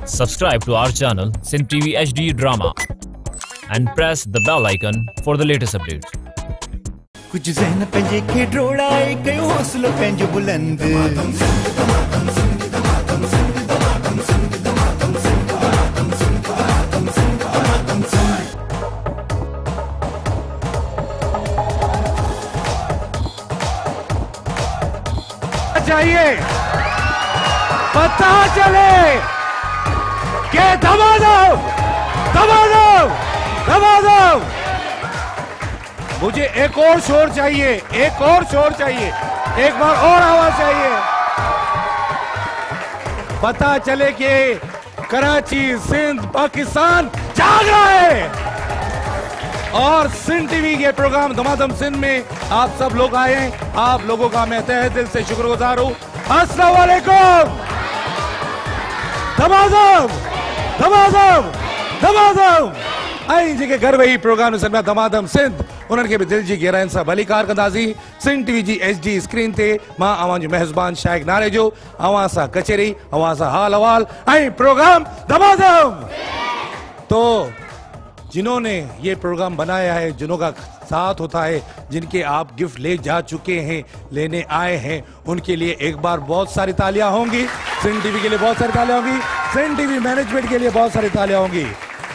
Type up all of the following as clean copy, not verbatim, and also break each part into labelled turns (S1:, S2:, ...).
S1: Subscribe to our channel Sin TV HD Drama and press the bell icon for the latest updates.
S2: कुछ ज़हन पंजे के ड्रोड़ाए कई हौसलों पंजे बुलंद
S3: चाहिए पता चले कि दबा दो दबा दो दबा दो। मुझे एक और शोर चाहिए, एक और शोर चाहिए, एक बार और आवाज चाहिए। पता चले कि कराची, सिंध, पाकिस्तान जाग रहा है। और सिंध टीवी के प्रोग्राम धमाधम सिंध में आप सब लोग आए, आप लोगों का मैं तहे दिल से शुक्रगुजार हूं। अस्सलाम वालेकुम। धमाधम धमाधम धमाधम आई जी के घर वही प्रोग्राम में धमाधम सिंध उन्हनि भी दिल जी गहराइन सां भली कार कंदासीं। सिंध टीवी जी HD स्क्रीन ते मां अवां जो मेज़बान शाइक नारे जो अवां सां कचहरी, अवां सां हाल अहवाल ऐं प्रोग्राम धमाधम। तो जिन्होंने ये प्रोग्राम बनाया है, जिन्हों का साथ होता है, जिनके आप गिफ्ट ले जा चुके हैं, लेने आए हैं, उनके लिए एक बार बहुत सारी तालियां होंगी। सिंध टीवी के लिए बहुत सारी तालियां होंगी, सिंध टीवी मैनेजमेंट के लिए बहुत सारी तालियां होंगी।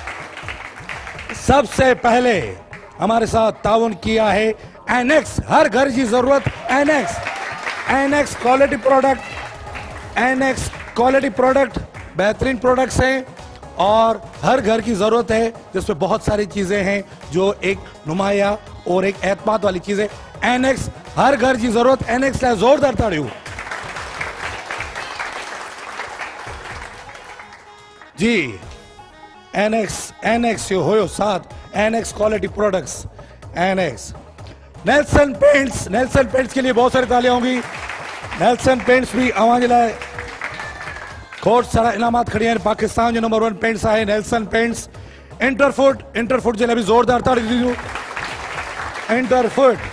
S3: सबसे पहले हमारे साथ ताउन किया है एनेक्स, हर घर की जरूरत annex quality product, annex quality product बेहतरीन प्रोडक्ट्स हैं और हर घर की जरूरत है, जिसमें बहुत सारी चीजें हैं जो एक नुमाया और एक एतमाद वाली चीजें। एनेक्स हर घर की जरूरत, एनेक्स लाइ जोरदार ताड़ियों जी। एनेक्स होयो साथ, annex quality products, annex. Nelson paints के लिए बहुत सारी तालियां होंगी। नेल्सन पेंट्स भी आवाज लाए खोट सारा इनामात खड़ी हैं। पाकिस्तान जो नंबर 1 पेंट्स है नेल्सन पेंट्स। इंटरफुट जे भी जोरदार ताड़ी दीजिए। इंटरफुट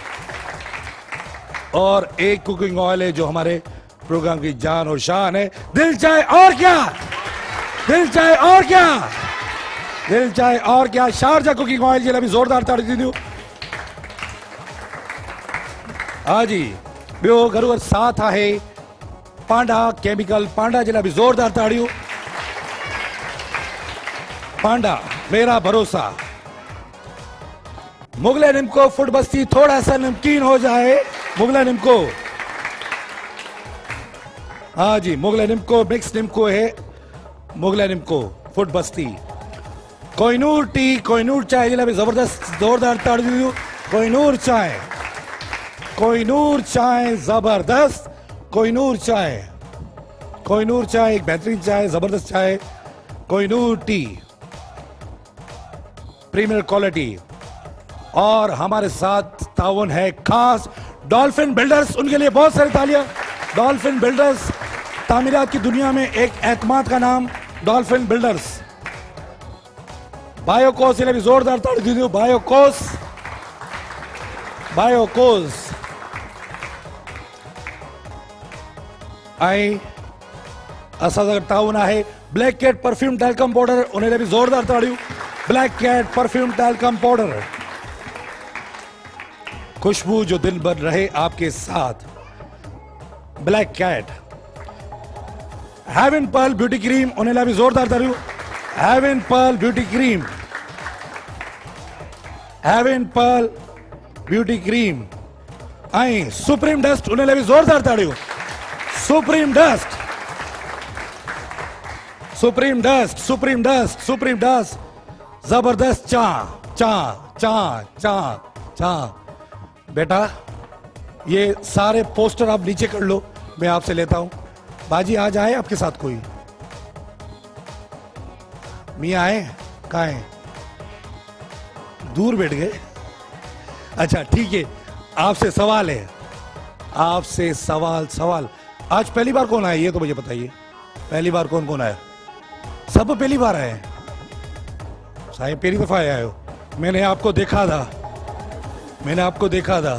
S3: और एक कुकिंग ऑयल है जो हमारे प्रोग्राम की जान और शान है। दिल चाहे और क्या, दिल चाहे और क्या, दिल चाहे और क्या, शारजा कुकिंग ऑयल जे भी जोरदार ताड़ी दीजिए। हाँ जी, बियो घर साथ है पांडा केमिकल, पांडा जे भी जोरदार ताड़ियों। पांडा मेरा भरोसा। मुगले निम्को फूड बस्ती थोड़ा सा नमकीन हो जाए, मुगले निम्को। हाँ जी, मुगले निम्को मिक्स निम्को है, मुगले निम्को फूड बस्ती। कोहिनूर टी, कोहिनूर चाय जे भी जबरदस्त जोरदार ताड़ियों। कोहिनूर चाय, कोहिनूर चाय जबरदस्त, कोहिनूर चाय, कोहिनूर चाय एक बेहतरीन चाय, जबरदस्त चाय। Kohinoor tea premier quality. और हमारे साथ ताउन है खास डॉल्फिन बिल्डर्स, उनके लिए बहुत सारी तालियां। डॉल्फिन बिल्डर्स तामीरात की दुनिया में एक एतमाद का नाम, डॉल्फिन बिल्डर्स। बायोकोस भी जोरदार ताड़ी दीजिए। बायोकोस, बायोकोस आई असां ताउन है black cat perfume talcum powder, उन्हें भी जोरदार ताड़ियों। Black cat perfume talcum powder, खुशबू जो दिन भर रहे आपके साथ। Black cat. Heaven Perl beauty cream, उन्हें भी जोरदार ताड़ियों। Heaven Perl beauty cream, heaven Perl beauty cream. आई सुप्रीम डस्ट, उन्हें भी जोरदार ताड़ियों। Supreme dust, supreme dust, supreme dust, supreme dust जबरदस्त। चा चा चा चा चा। बेटा ये सारे पोस्टर आप नीचे कर लो, मैं आपसे लेता हूं। बाजी आज आए आपके साथ कोई? मियाँ आए? कहाँ हैं? दूर बैठ गए? अच्छा ठीक है, आपसे सवाल है, आपसे सवाल। आज पहली बार कौन आया ये तो मुझे बताइए। पहली बार कौन कौन आया? सब पहली बार आए? साहिब पहली दफा आए हो? मैंने आपको देखा था, मैंने आपको देखा था।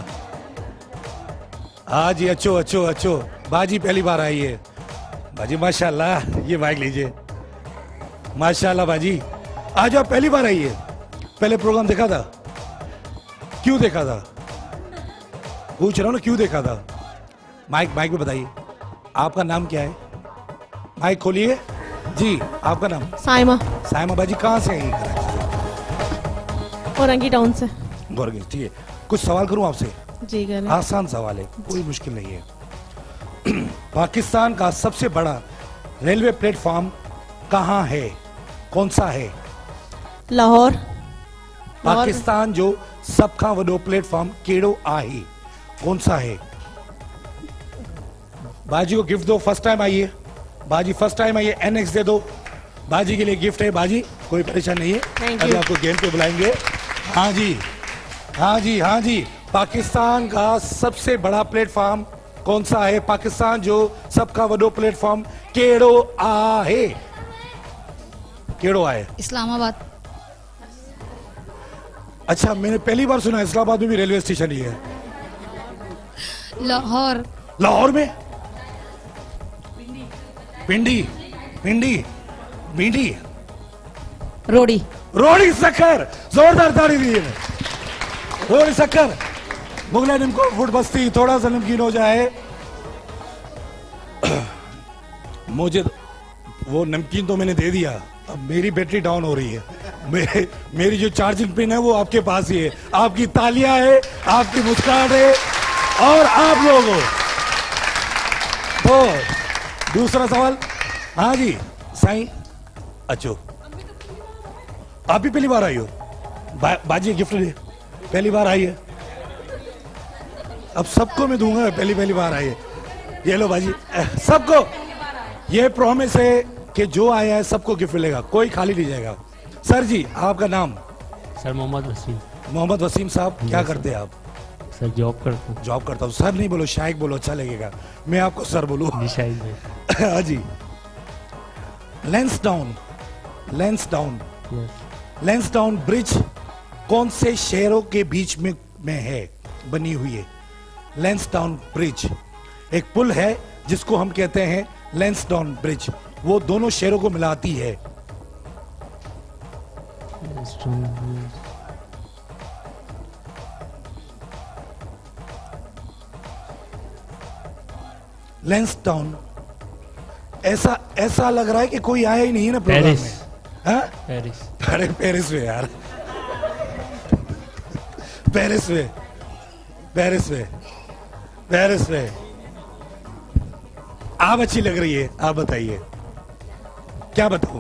S3: हाँ जी, अच्छो अच्छो अच्छो। बाजी पहली बार आई है। बाजी माशाल्लाह, ये माइक लीजिए। माशाल्लाह बाजी। आज आप पहली बार आई है? पहले प्रोग्राम देखा था? क्यों देखा था? पूछ रहा हूँ ना, क्यों देखा था? माइक में बताइए, आपका नाम क्या है? माइक खोलिए जी। आपका नाम?
S4: साइमा।
S3: साइमा बाजी कहाँ से आई?
S4: औरंगी टाउन से।
S3: गोरगी, ठीक है। कुछ सवाल करूं आपसे?
S4: जी करें।
S3: आसान सवाल है, कोई मुश्किल नहीं है। पाकिस्तान का सबसे बड़ा रेलवे प्लेटफॉर्म कहाँ है? कौन सा है?
S4: लाहौर।
S3: पाकिस्तान जो सब खां वॾो प्लेटफॉर्म केड़ो आहे? कौन सा है? बाजी को गिफ्ट दो, फर्स्ट टाइम आई है बाजी, फर्स्ट टाइम आई है। NX दे दो बाजी के लिए, गिफ्ट है बाजी, कोई परेशान नहीं है। अभी आपको गेम पे बुलाएंगे। हाँ जी, हाँ जी, हाँ जी। पाकिस्तान का सबसे बड़ा प्लेटफॉर्म कौन सा है? पाकिस्तान जो सबका वॾो प्लेटफॉर्म केड़ो आहे? केड़ो आहे?
S5: इस्लामाबाद।
S3: अच्छा, मैंने पहली बार सुना इस्लामाबाद में भी रेलवे स्टेशन ही है।
S5: लाहौर।
S3: लाहौर में? पिंडी, पिंडी, भिंडी,
S5: रोड़ी।
S3: रोड़ी सक्कर, जोरदार ताली दी है। रोड़ी सक्कर, मुगला निमको फूड बस्ती, थोड़ा सा नमकीन हो जाए। मुझे वो नमकीन तो मैंने दे दिया, अब मेरी बैटरी डाउन हो रही है। मेरी जो चार्जिंग पिन है वो आपके पास ही है। आपकी तालियां है, आपकी मुस्कान है और आप लोग हो। तो दूसरा सवाल। हाँ जी साईं, अच्छो आप भी पहली बार आई हो? बाजी गिफ्ट दे, पहली बार आई है। अब सबको मैं दूंगा, पहली बार आई है। ये लो बाजी, सबको ये प्रॉमिस है कि जो आया है सबको गिफ्ट मिलेगा, कोई खाली नहीं जाएगा। सर जी आपका नाम?
S6: सर मोहम्मद वसीम।
S3: मोहम्मद वसीम साहब, क्या करते हैं आप?
S6: सर जॉब करता हूँ।
S3: जॉब करता हूँ। सर नहीं बोलो, शाइक बोलो, अच्छा लगेगा। मैं आपको सर बोलूँ?
S6: जी शाइक भाई।
S3: हाँ जी। लैंसडाउन, लैंसडाउन, लैंसडाउन ब्रिज कौन से शहरों के बीच में है बनी हुई है? लैंसडाउन ब्रिज एक पुल है जिसको हम कहते हैं लैंसडाउन ब्रिज, वो दोनों शहरों को मिलाती है। लैंसडाउन, ऐसा लग रहा है कि कोई आया ही नहीं है ना प्रोग्राम में। हाँ?
S6: पेरिस।
S3: अरे पेरिस में यार, पेरिस में, पेरिस में, पेरिस में। आप अच्छी लग रही है, आप बताइए क्या बताऊं?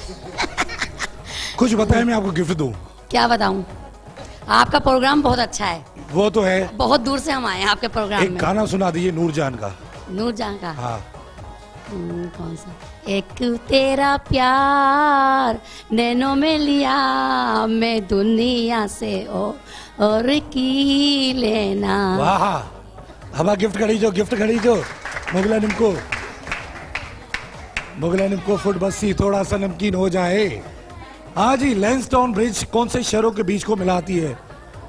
S3: कुछ बताएं, मैं आपको गिफ्ट दूं।
S5: क्या बताऊं? आपका प्रोग्राम बहुत अच्छा है।
S3: वो तो है,
S5: बहुत दूर से हम आए हैं आपके प्रोग्राम
S3: एक
S5: में।
S3: गाना सुना दीजिए नूरजान का।
S5: नूरजान का?
S3: हाँ।
S5: कौन सा? एक तेरा प्यार नैनों में लिया मैं दुनिया से और की लेना।
S3: वाह, हवा गिफ्ट खरीदो, गिफ्ट खरीदो। मुगला निमको, मुगला निमको फूड बस्ती, थोड़ा सा नमकीन हो जाए। हाँ जी, लैंसडाउन ब्रिज कौन से शहरों के बीच को मिलाती है?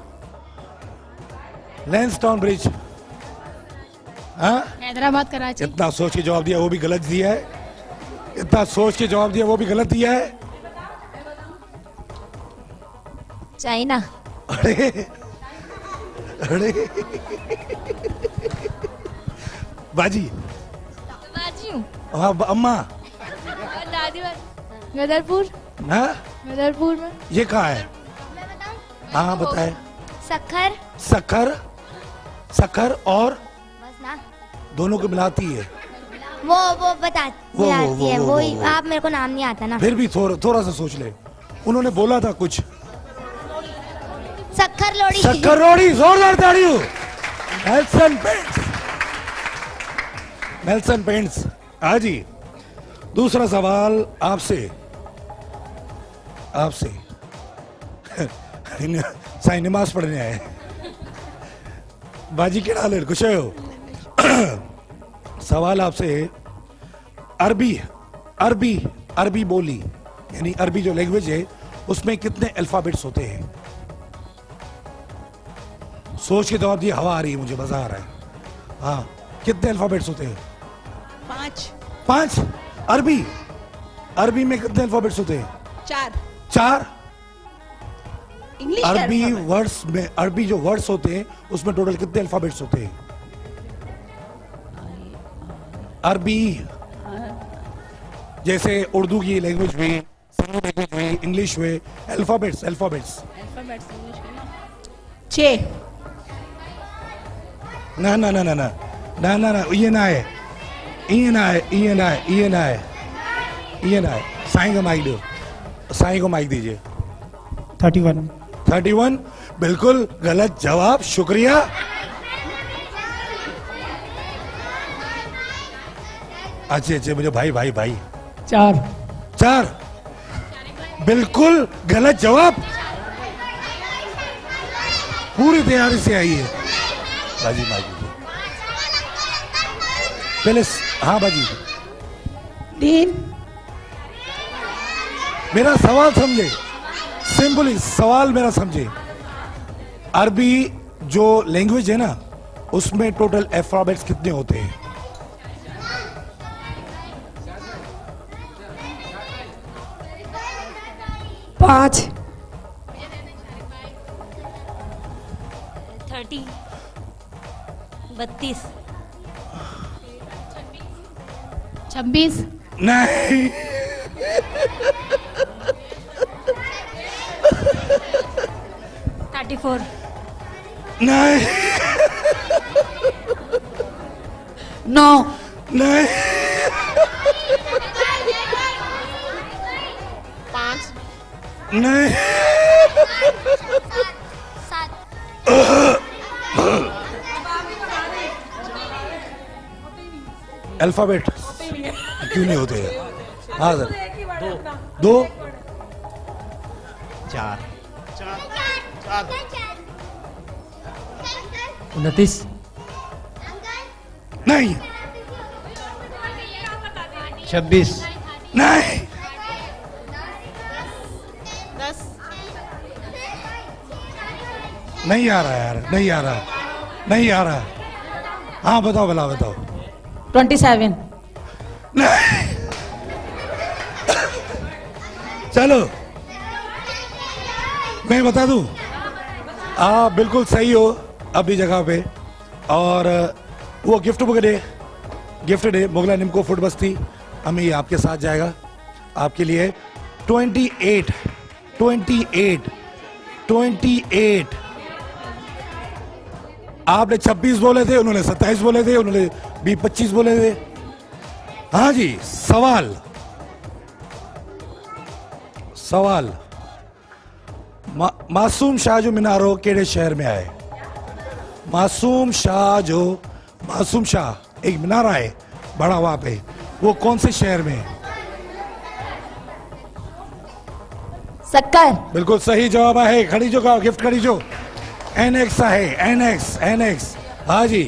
S3: लैंसडाउन ब्रिज, हाँ?
S7: हैदराबाद, कराची।
S3: इतना सोच के जवाब दिया वो भी गलत दिया है, इतना सोच के जवाब दिया वो भी गलत दिया है।
S7: चाइना।
S3: अरे अरे बाजी,
S7: बाजी हूँ।
S3: हाँ अम्मा।
S7: दादी गदरपुर।
S3: हाँ,
S7: गदरपुर में।
S3: ये कहाँ है? हाँ बताए।
S7: सक्खर।
S3: सक्खर, सक्खर और
S7: बस ना,
S3: दोनों को मिलाती है।
S7: वो बताती आती है, वो
S3: वो।
S7: आप मेरे को नाम नहीं आता ना।
S3: फिर भी थोड़ा सा सोच ले, उन्होंने बोला था कुछ।
S7: सक्खर लोड़ी।
S3: सक्खर रोड़ी, जोरदार ताड़ियों। Nelson paints, Nelson paints. हाँ जी, दूसरा सवाल आपसे, आपसे साईं नमाज पढ़ने आए। बाजी के डाले कुछ हो? सवाल आपसे, अरबी, अरबी, अरबी बोली यानी अरबी जो लैंग्वेज है उसमें कितने अल्फाबेट्स होते हैं? सोच के जवाब दिए, हवा आ रही है मुझे, मजा आ रहा है। हाँ, कितने अल्फाबेट्स होते हैं?
S4: 5।
S3: 5? अरबी, अरबी में कितने अल्फाबेट्स होते हैं? 4।
S4: इंग्लिश
S3: अरबी वर्ड्स में, अरबी जो वर्ड्स होते हैं उसमें टोटल कितने अल्फाबेट्स होते हैं? अरबी जैसे उर्दू की लैंग्वेज हुई, सिंधी लैंग्वेज हुई, इंग्लिश हुई, अल्फाबेट्स
S4: 6।
S3: ना ना ना ना ना ना ना ना ये ना है, ये ना है, ये ना है, ये ना है, ये ना है। साईं को माइक दो, साईं को माइक दीजिए। 31 बिल्कुल गलत जवाब, शुक्रिया। अच्छे मुझे भाई 4 बिल्कुल गलत जवाब। पूरी तैयारी से आई है बाजी। पहले हाँ बाजी,
S4: 3।
S3: मेरा सवाल समझे, सिंपली सवाल मेरा समझे। अरबी जो लैंग्वेज है ना उसमें टोटल अल्फाबेट्स कितने होते हैं?
S4: 5।
S5: 30, 32,
S4: 26।
S3: नहीं,
S5: 34,
S3: नहीं,
S4: 9।
S3: नहीं,
S4: 5।
S3: नहीं,
S7: 7।
S3: अल्फाबेट क्यों नहीं होते हैं? हाँ सर, 2।
S6: 4।
S2: 29।
S3: नहीं,
S2: 26।
S3: नहीं,
S4: 10।
S3: नहीं आ रहा यार, नहीं आ रहा, नहीं आ रहा। हाँ बताओ, भला बताओ।
S4: 27।
S3: नहीं, चलो मैं बता दूं, आप बिल्कुल सही हो अभी जगह पे। और वो gift book day, gift day मोगला निमको फूड बस्ती हमें ये आपके साथ जाएगा आपके लिए। 28 आपने 26 बोले थे, उन्होंने 27 बोले थे, उन्होंने भी 25 बोले थे। हाँ जी, सवाल मासूम शाह जो मीनारो केड़े शहर में आए? मासूम शाह एक मीनारा है बड़ा वहां पे, वो कौन से शहर में है?
S4: सक्कर।
S3: बिल्कुल सही जवाब है। खड़ी जो का गिफ्ट खड़ी जो NX है, NX। हाँ जी,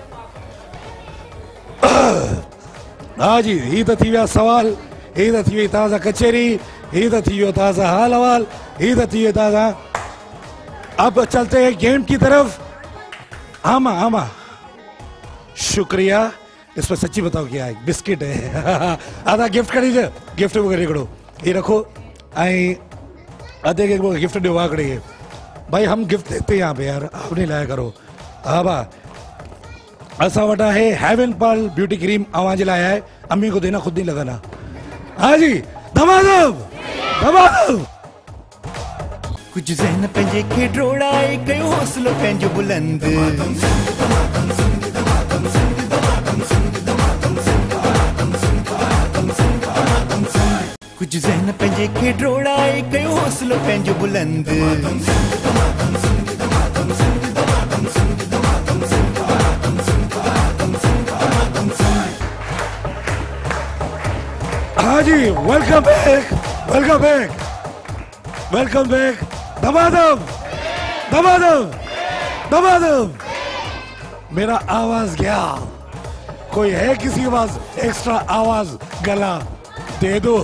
S3: हाँ जी, ही तो थी विया सवाल, ही तो थी वई ताज़ा कचेरी, ही तो थी वियो ताज़ा हाल अवाल, ही तो थी वियो ताज़ा। अब चलते हैं गेम की तरफ। आमा शुक्रिया। इस पर सच्ची बताओ क्या है? बिस्किट है। आधा गिफ्ट करीजे, गिफ्ट हिकिड़ो ये रखो ऐं अधे के गिफ्ट ॾियो वाकड़ी है। भाई हम गिफ्ट देते हैं यहाँ पे यार, आप नहीं लाया करो। हाँ बा असा वटा है हेवन पर्ल ब्यूटी क्रीम आवाज लाया है, अम्मी को देना, खुद नहीं लगाना। हाँ जी, धमाधम।
S2: कुछ ज़हन पंहिंजे खे ड्रोड़ाए कयो हौसलो पंहिंजो बुलंद। कुछ ज़हन पंहिंजे खे ड्रोड़ाए कयो हौसलो पंहिंजो बुलंद।
S3: हाँ जी, वेलकम बैक। धमाधम। मेरा आवाज गया, कोई है किसी के पास एक्स्ट्रा आवाज गला दे दो।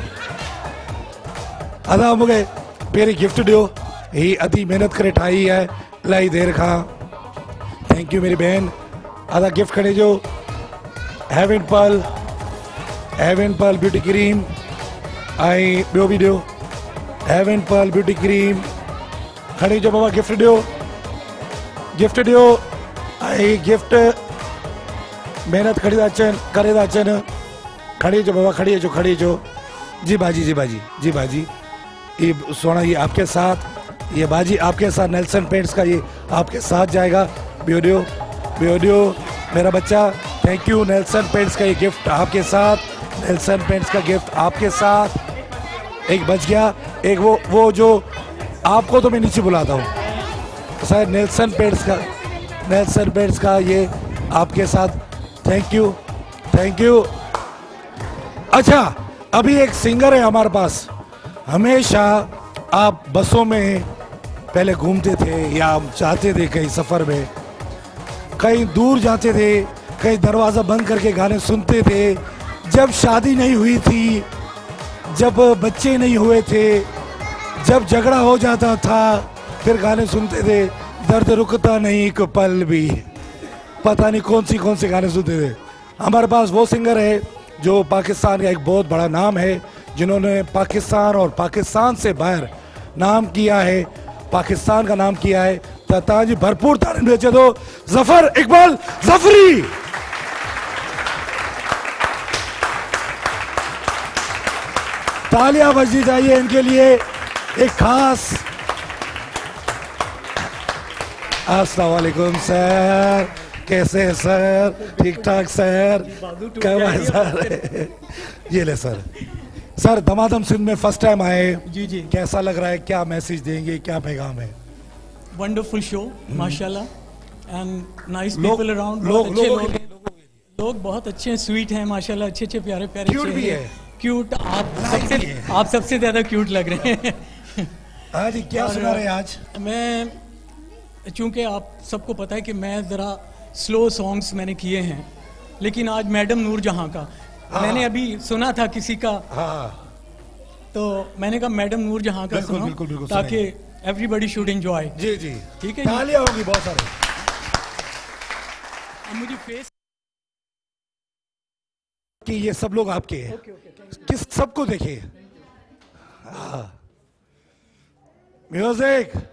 S3: अदा मूंखे पहिरीं गिफ्ट ॾियो, ही अधी मेहनत करे ठाही है इलाही देर खां। थैंक यू मेरी बहन। अदा गिफ्ट खणी जो हेवन पर्ल ब्यूटी क्रीम आई ॿियो बि ॾियो हेवन पर्ल ब्यूटी क्रीम खणी अचो बाबा गिफ्ट ॾियो ऐं गिफ्ट महिनत खणी था अचनि करे था अचनि खणी अचो बाबा खड़ी अचो जी बाजी ये सोना ये आपके साथ ये बाजी आपके साथ नेल्सन पेंट्स का ये आपके साथ जाएगा ॿियो ॾियो मेरा बच्चा थैंक यू नेल्सन पेंट्स का ये गिफ्ट आपके साथ नेल्सन पेंट्स का गिफ्ट आपके साथ एक बच गया एक वो जो आपको तो मैं नीचे बुलाता हूँ सर नेल्सन पेंट्स का ये आपके साथ थैंक यू अच्छा अभी एक सिंगर है हमारे पास हमेशा आप बसों में पहले घूमते थे या जाते थे कहीं सफ़र में कहीं दूर जाते थे कहीं दरवाज़ा बंद करके गाने सुनते थे जब शादी नहीं हुई थी जब बच्चे नहीं हुए थे जब झगड़ा हो जाता था फिर गाने सुनते थे दर्द रुकता नहीं एक पल भी पता नहीं कौन से गाने सुनते थे हमारे पास वो सिंगर है जो पाकिस्तान का एक बहुत बड़ा नाम है जिन्होंने पाकिस्तान और पाकिस्तान से बाहर नाम किया है पाकिस्तान का नाम किया है तथा जी भरपूर तारीफ भेजे दो जफर इकबाल जफरी तालियां बजनी चाहिए इनके लिए एक खास अस्सलाम वालेकुम सर कैसे हैं सर ठीक ठाक सर कब आए सर ये ले सर दमादम सिंध में फर्स्ट टाइम आए
S8: जी
S3: कैसा लग रहा है क्या मैसेज देंगे क्या पैगाम है
S8: वंडरफुल शो माशाल्लाह एंड नाइस पीपल अराउंड लोग बहुत अच्छे हैं स्वीट हैं माशाल्लाह अच्छे प्यारे
S3: क्यूट भी है
S8: क्यूट आप सबसे ज्यादा क्यूट लग रहे हैं
S3: आज क्या सुना रहे हैं आज
S8: मैं चूंकि आप सबको पता है कि मैं ज़रा स्लो सॉन्ग्स मैंने किए हैं लेकिन आज मैडम नूरजहां का मैंने अभी सुना था किसी का तो मैंने कहा मैडम नूरजहां का सुना ताकि एवरीबडी शुड एंजॉय
S3: जी
S8: ठीक है
S3: तालियां होगी बहुत सारे
S8: मुझे फेस
S3: कि ये सब लोग आपके हैं किस सबको देखिए म्यूजिक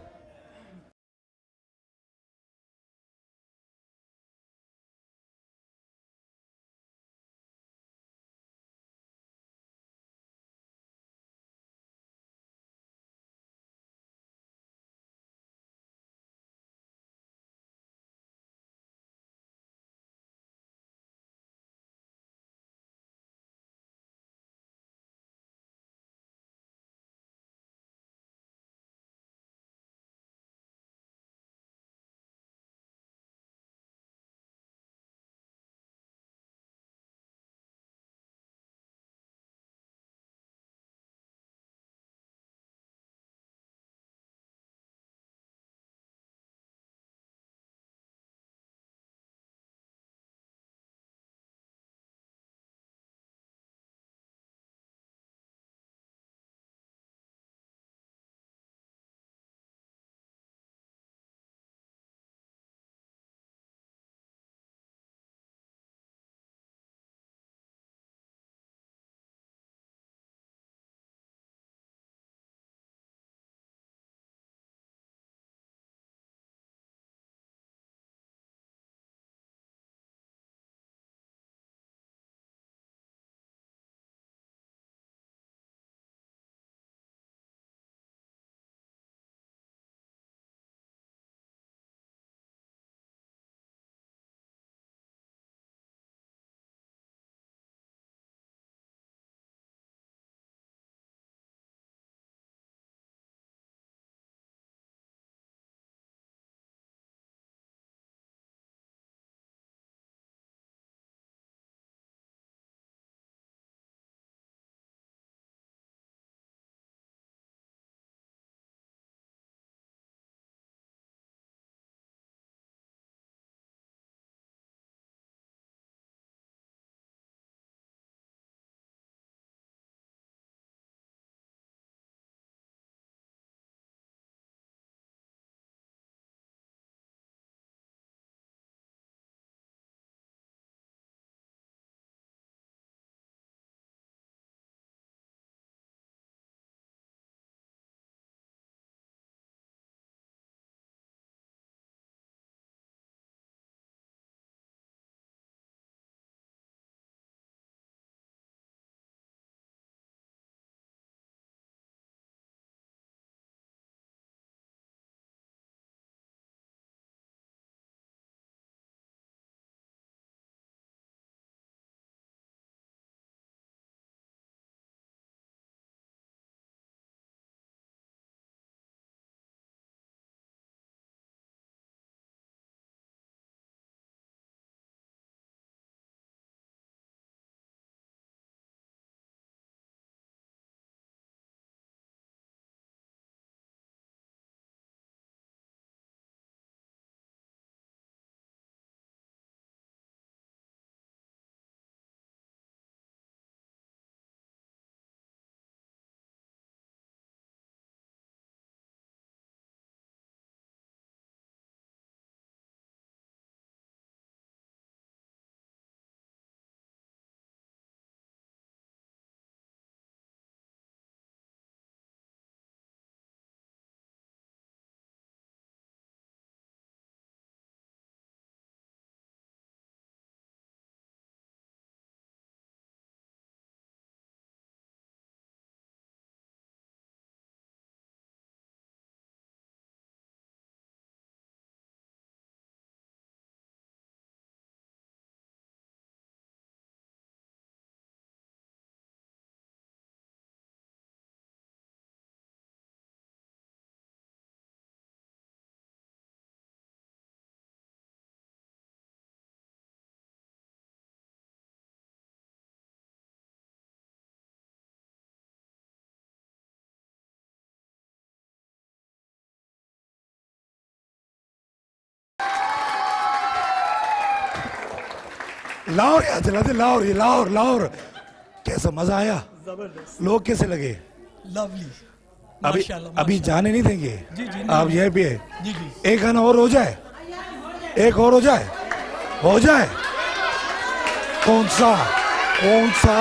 S3: लाहौर याद दिला दे, लाहौर, ये लाहौर, लाहौर। कैसा मजा आया? लोग कैसे लगे?
S8: लवली।
S3: अभी अभी जाने नहीं देंगे
S8: जी, जी,
S3: आप यहीं पे
S8: जी, जी।
S3: एक गाना और हो जाए, एक और हो जाए, हो जाए। कौन सा कौन सा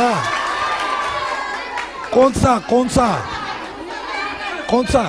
S3: कौन सा कौन सा कौन सा?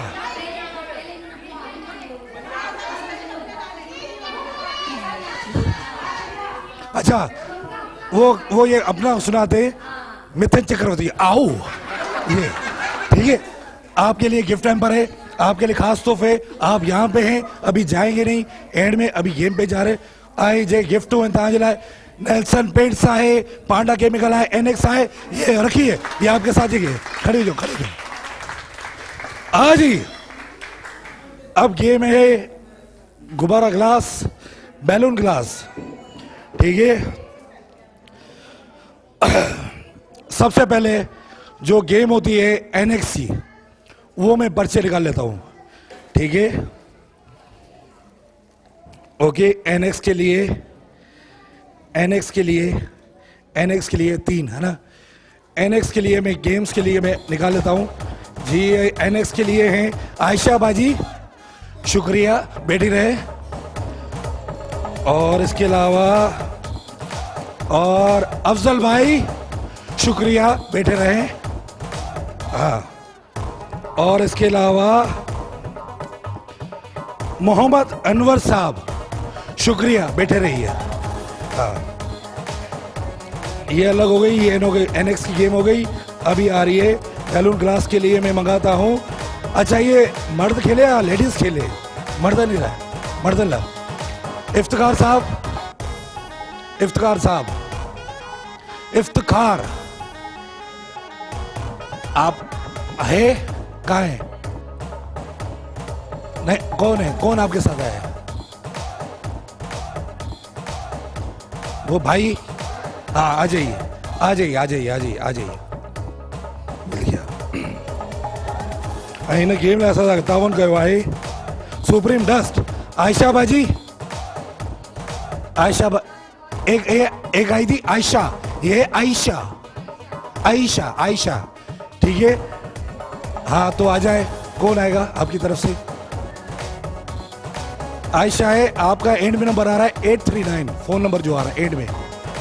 S3: अच्छा वो ये अपना सुनाते मिथुन चक्रवर्ती, आओ ये ठीक है। आपके लिए गिफ्ट हैम्पर है, आपके लिए खास तोहफे। आप यहाँ पे हैं, अभी जाएंगे नहीं, एंड में अभी गेम पे जा रहे। आए जे गिफ्ट हो तव्हांजे लाइ नेल्सन पेंट्स आहे, पांडा केमिकल आहे, एनएक्स आहे, ये रखिए, ये आपके साथ ही है। खड़े हो खड़े हो। हाँ जी, अब गेम है गुब्बारा ग्लास, बैलून ग्लास, ठीक है। सबसे पहले जो गेम होती है एनएक्स की, वो मैं पर्चे निकाल लेता हूं, ठीक है। ओके, एनएक्स के लिए 3 है ना। एनएक्स के लिए मैं गेम्स के लिए मैं निकाल लेता हूं जी। एनएक्स के लिए हैं आयशा बाजी, शुक्रिया, बैठी रहे। और इसके अलावा और अफजल भाई, शुक्रिया, बैठे रहे। हाँ, और इसके अलावा मोहम्मद अनवर साहब, शुक्रिया, बैठे रहिए। हाँ, ये अलग हो गई, ये एनएक्स की गेम हो गई। अभी आ रही है बैलून ग्लास के लिए मैं मंगाता हूँ। अच्छा, ये मर्द खेले या लेडीज खेले? मर्द नहीं रहा, मर्द ला। इफ्तिखार साहब, इफ्तिखार, आप है कहाँ है? नहीं, कौन है, कौन आपके साथ आया है? वो भाई, हाँ, आ जाइए, आ जाइए, आ जाइए, आ जाइए, आ जाइए। मिल गया। इन गेम में ऐसा तावन कयो आहे। सुप्रीम डस्ट, आयशा बाजी, एक आई थी आयशा, ये आयशा, आयशा, आयशा, ठीक है। हाँ, तो आ जाए, कौन आएगा आपकी तरफ से? आयशा है। आपका एंड में नंबर आ रहा है 839, फोन नंबर जो आ रहा है एंड में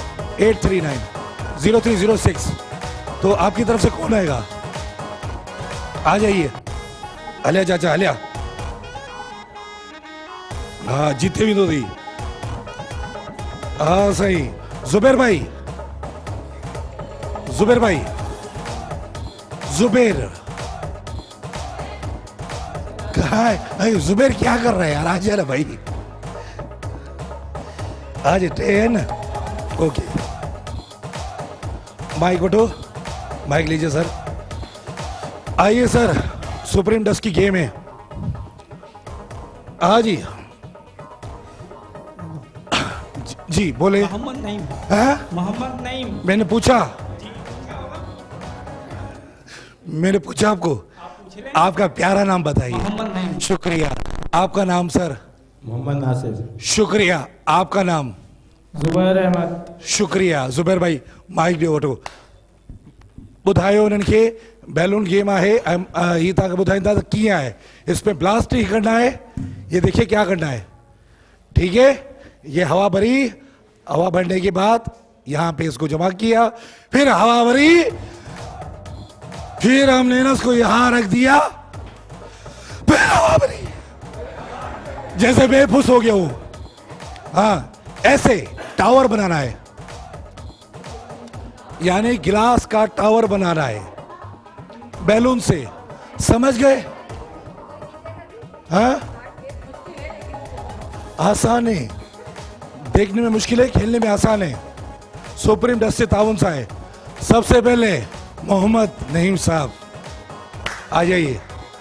S3: 839-0306। तो आपकी तरफ से कौन आएगा? आ जाइए, हलिया चाचा, हलिया। हाँ, जीते भी तो थी। हाँ, सही। जुबैर भाई, जुबैर भाई, जुबैर कहा है? जुबैर क्या कर रहा है यार? आज यार भाई, आज ट्रेन। ओके, माइक उठो, माइक लीजिए सर। आइए सर, सुप्रीम डस्ट की गेम है। हाँ जी, जी बोले।
S8: मोहम्मद नईम। मोहम्मद नईम।
S3: मैंने पूछा आपको, आपका प्यारा नाम बताइए।
S8: मोहम्मद नईम।
S3: शुक्रिया। आपका नाम सर?
S9: मोहम्मद नासिर।
S3: शुक्रिया। आपका नाम?
S9: जुबैर अहमद।
S3: शुक्रिया। जुबैर भाई, माइक ॾियो वठो। ॿुधायो उन्हनि खे बैलून गेम आहे, ये तव्हांखे ॿुधाईंदा त कीअं आहे। इसमें ब्लास्ट ही करना है, ये देखिए क्या करना है, ठीक है। ये हवा भरी, हवा भरने के बाद यहाँ पे इसको जमा किया, फिर हवा भरी, फिर हमने इसको यहाँ रख दिया, फिर हवा भरी, जैसे बेफुस हो गया हूं। हाँ, ऐसे टावर बनाना है, यानी गिलास का टावर बनाना है बैलून से, समझ गए? हाँ, आसान है, देखने में मुश्किल है, खेलने में आसान है। सुप्रीम डस्ट से ताउन सा है। सबसे पहले मोहम्मद नईम साहब आ जाइए।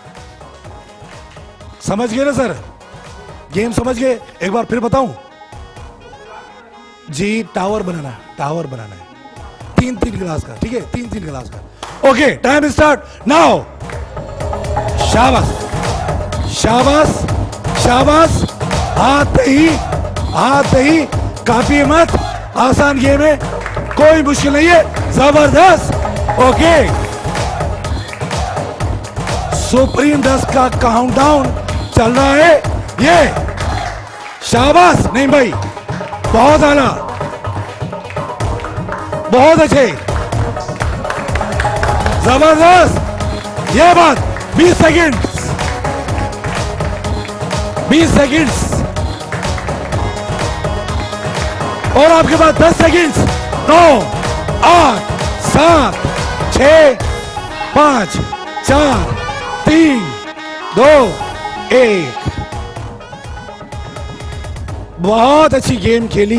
S3: समझ गए ना सर? गेम समझ गए? एक बार फिर बताऊं जी, टावर बनाना है 3-3 गिलास का, ठीक है, 3-3 गिलास का। Okay, time start now. शाबाश, शाबाश, शाबाश। हाथ ही काफी मत, आसान गेम है, कोई मुश्किल नहीं है, जबरदस्त। ओके, सुप्रीम डस्ट का काउंटडाउन चल रहा है। ये शाबाश नहीं भाई, बहुत आला, बहुत अच्छे, जबरदस्त। ये बात 20 सेकंड, 20 सेकंड्स और आपके पास 10 सेकंड्स। 9, 8, 7, 6, 5, 4, 3, 2, 1। बहुत अच्छी गेम खेली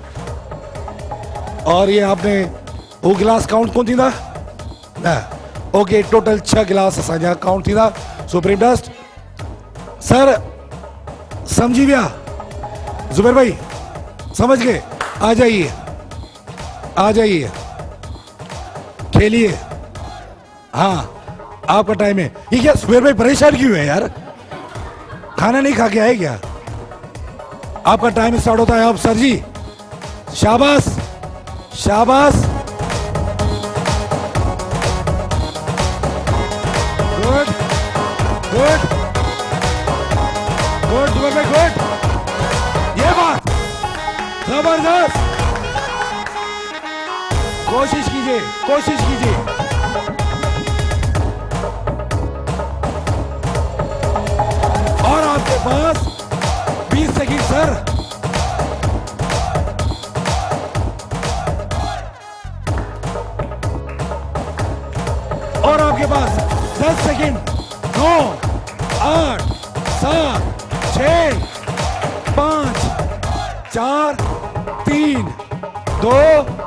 S3: और ये आपने वो गिलास काउंट कौन थी ना? ओके, टोटल 6 गिलास असांजा काउंट थी था। सुप्रीम डस्ट सर समझी गया? जुबैर भाई समझ गए? आ जाइए, आ जाइए, खेलिए। हाँ, आपका टाइम है। ये क्या जुबैर भाई परेशान क्यों है यार? खाना नहीं खा के आए क्या? आपका टाइम स्टार्ट होता है अब सर जी। शाबाश, शाबाश, गुड गुड गुड जुबैर भाई, गुड। ये बात जबरदस्त। कोशिश कीजिए, कोशिश कीजिए। और आपके पास 20 सेकंड सर। और आपके पास 10 सेकंड। 9, 8, 7, 6, 5, 4, 3, 2,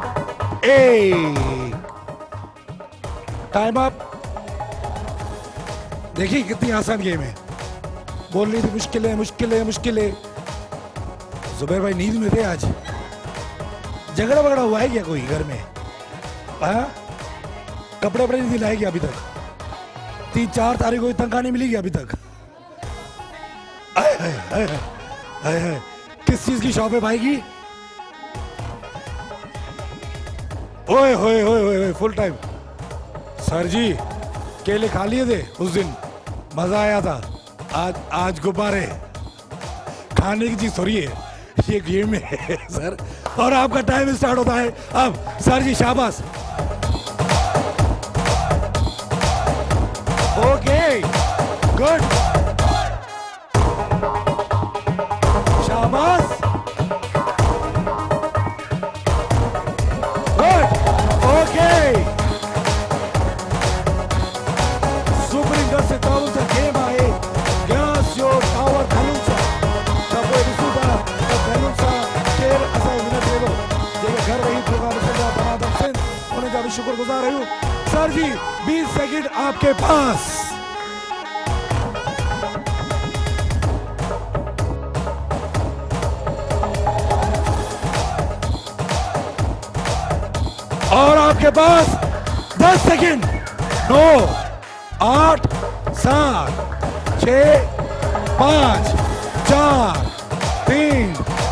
S3: 1। Time up. देखिए कितनी आसान गेम है। बोल रही थी मुश्किल है, मुश्किल है, मुश्किल है। जुबैर भाई नींद में थे आज। झगड़ा वगड़ा हुआ है क्या कोई घर में? हाँ, कपड़े वपड़े नहीं दिलाए क्या अभी तक? 3-4 तारीख को तनख्वाह नहीं मिली क्या अभी तक? आए हाय, आए हाय, आए हाय। किस चीज की शॉप है भाई की? ओए होए होए होए, फुल टाइम। सर जी केले खा लिए थे उस दिन, मजा आया था। आज गुब्बारे खाने की चीज थोड़ी है, ये गेम है सर। और आपका टाइम स्टार्ट होता है अब। सर जी शाबाश। ओके, गुड, शाबाश, गुड, ओके। सुप्रीम डस्ट से तावल से गेम आए। गॅस यो टावर घालून सा तपोय दिसुता घालून सा केर असा विनत लेलो जेके घर रही प्रोग्राम से दमादम सिंध उन्हें का भी शुक्रगुजार हूं। सर जी 20 सेकंड आपके पास। और आपके पास 10 सेकंड। 9, 8, 7, 6, 5, 4, 3।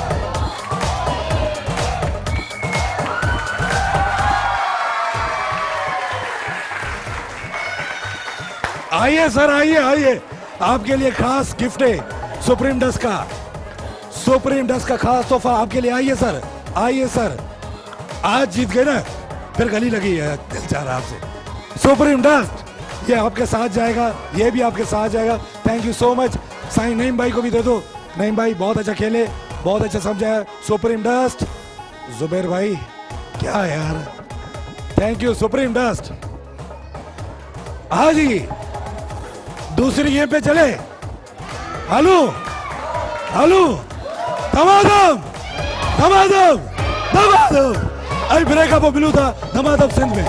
S3: आइए सर, आइए आइए, आपके लिए खास गिफ्ट है सुप्रीम डस्ट का। सुप्रीम डस्ट का खास तोहफा आपके लिए। आइए सर, आइए सर। आज जीत गए ना, फिर गली लगी है, दिल चाह रहा आपसे। सुप्रीम डस्ट ये आपके साथ जाएगा, ये भी आपके साथ जाएगा। Thank you so much. साईं नईम भाई को भी दे दो। नईम भाई बहुत अच्छा खेले, बहुत अच्छा समझाया। सुप्रीम डस्ट जुबैर भाई क्या यार, थैंक यू सुप्रीम डस्ट। हाँ जी, दूसरी गेम पे चले। हेलो हेलो, धमाधम धमाधम धमाधम। अभी ब्रेकअप मिलू था धमाधम सिंध में।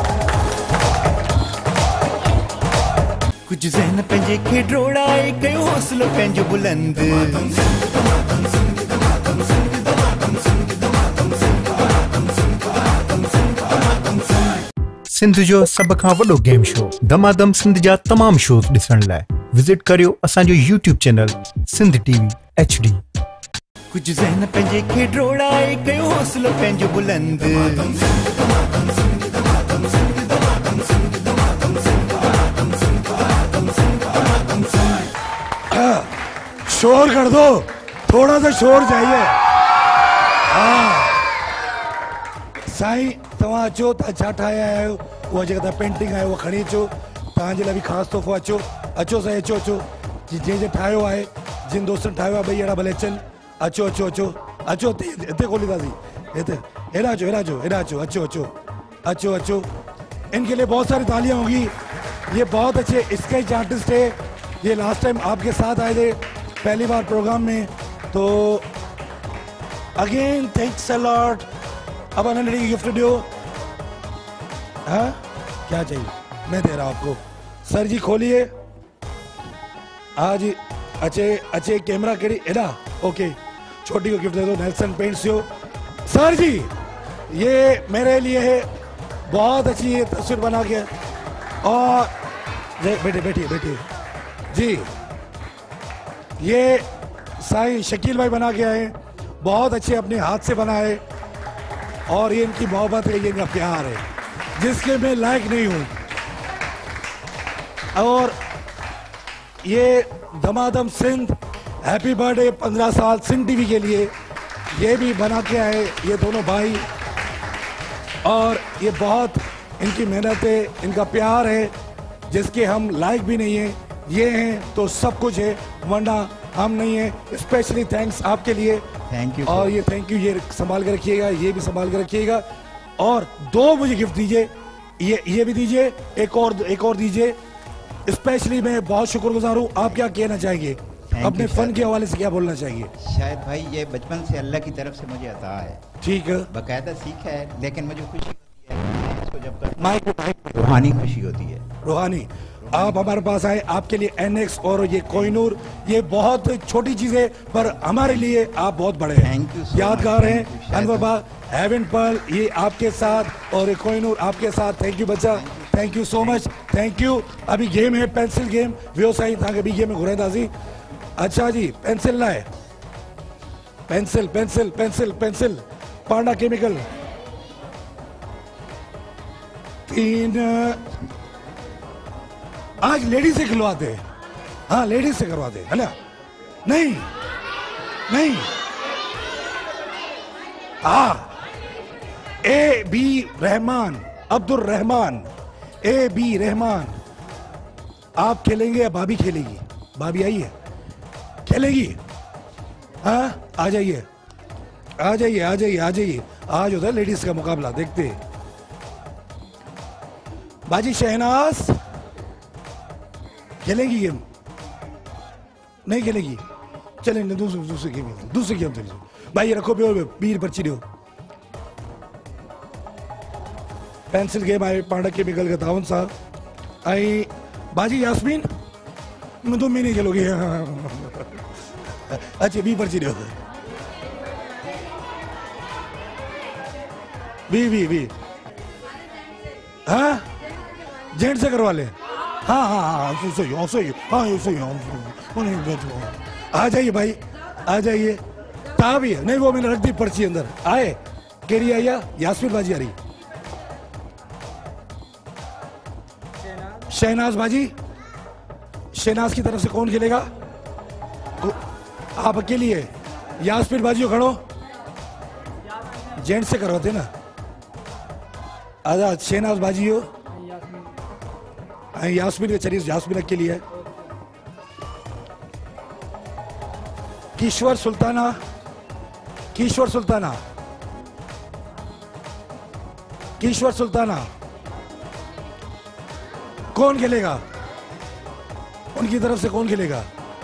S2: कुछ ज़हन पंहिंजे खे ड्रोड़ाए कयो हौसलो पंहिंजो बुलंद।
S10: सिंध जो सब खां वॾो गेम शो धमाधम सिंध जा तमाम शोज ॾिसण लाइ विज़िट करियो असांजो YouTube channel Sindh TV HD।
S2: कुछ ज़हन पंहिंजे खे ड्रोड़ाए कयो हौसलो पंहिंजो बुलंद
S3: शोर कर दो, थोड़ा सा शोर चाहिए। साईं तव्हां अचो, तव्हां छा ठाहिया आहियो, उहा जेका तव्हां पेंटिंग आहे उहा खणी अचो, तव्हांजे लाइ बि ख़ासि तोहफ़ो। अचो अचो साईं, अचो अचो, जंहिं ठाहियो आहे, जिन दोस्तनि ठाहियो आहे, ॿई अहिड़ा भले अचनि। अचो अचो अचो अचो, हिते खोलींदासीं, हिते हेॾा अचो, हेॾा अचो, हेॾा अचो, अचो अचो अचो अचो। इनके लिए बहुत सारी तालियां होगी। ये बहुत अच्छे स्केच आर्टिस्ट है, ये लास्ट टाइम आपके साथ आए थे पहली बार प्रोग्राम में, तो अगेन थैंक्स अ लॉट। अब अनंत की गिफ्ट दो। हाँ क्या चाहिए, मैं दे रहा हूँ आपको। सर जी खोलिए आज। अच्छे अच्छे कैमरा केड़ी एडा, ओके, छोटी को गिफ्ट दे दो, नेल्सन पेंट्स हो। सर जी ये मेरे लिए है, बहुत अच्छी ये तस्वीर बना के, और बैठिए बैठिए बैठिए जी। ये साईं शकील भाई बना के आए, बहुत अच्छे अपने हाथ से बनाए, और ये इनकी मोहब्बत है, ये इनका प्यार है, जिसके मैं लायक नहीं हूं। और ये दमादम सिंध हैप्पी बर्थडे 15 साल सिंध टीवी के लिए, ये भी बना के आए ये दोनों भाई, और ये बहुत इनकी मेहनत है, इनका प्यार है, जिसके हम लायक भी नहीं है। ये हैं तो सब कुछ है, वरना हम नहीं है। स्पेशली थैंक्स आपके लिए,
S2: थैंक यू।
S3: और ये थैंक यू, ये संभाल के रखिएगा, ये भी संभाल के रखिएगा। और 2 मुझे गिफ्ट दीजिए, ये भी दीजिए, एक और दीजिए। स्पेशली मैं बहुत शुक्रगुजार हूँ। आप क्या कहना चाहेंगे, अपने फन के हवाले से क्या बोलना चाहिए?
S11: शायद भाई ये बचपन से अल्लाह की तरफ से मुझे अता है,
S3: ठीक है,
S11: बाकायदा सीखा है, लेकिन मुझे खुशी होती है इसको जब तक रूहानी खुशी होती है।
S3: रूहानी, आप हमारे पास आए, आपके लिए एनएक्स और ये कोहिनूर, ये बहुत छोटी चीजें पर हमारे लिए आप बहुत बड़े हैं,
S11: थैंक यू,
S3: यादगार हैं। अनवर बा, हेवन पर्ल ये आपके साथ, और एक कोहिनूर आपके साथ। थैंक यू बच्चा, thank you so much, thank you. अभी गेम है पेंसिल गेम, वियो साईं तव्हांखे बि गेम में घुराईंदासीं। अच्छा जी, पेंसिल लाए, pencil pencil pencil pencil, Panda Chemical 3। आज लेडीज से खिलवाते हैं, हाँ लेडीज से करवाते हैं, है ना? नहीं नहीं, A B Rahman, Abdul Rahman, A B Rahman. आप खेलेंगे या भाभी खेलेगी? भाभी आई है, खेलेगी? हाँ आ जाइए आ जाइए आ जाइए आ जाइए, आज होता है लेडीज का मुकाबला, देखते हैं। बाजी शहनाज खेलेंगी गेम? नहीं खेलेगी, चलेंगे दूसरी गेम, दूसरी गेम खेलेंगे। भाई रखो बीर पर्ची दो। पेंसिल गेम आए पांडा केमिकल का तावन साहब आई। बाजी यास्मीन तुम भी नहीं खेलोगे? अच्छा बी पर्ची दो, बी हाँ जेंट से करवा ले। हाँ हाँ हाँ सही हाँ सही आ जाइए भाई, आ जाइए। ता भी है नहीं, वो मैंने रख दी पर्ची अंदर। आए केरी आई यास्मीन बाजी आ रही, शहनाज बाजी। शहनाज की तरफ से कौन खेलेगा? आप अकेली है। यास्मीन बाजी हो, खड़ो, जेंट से करवाते ना। आजाद शहनाज बाजी हो, यास्मीन के चलिए, यास्मीन अकेली है। किश्वर सुल्ताना, किश्वर सुल्ताना, किश्वर सुल्ताना कौन खेलेगा? उनकी तरफ से कौन खेलेगा?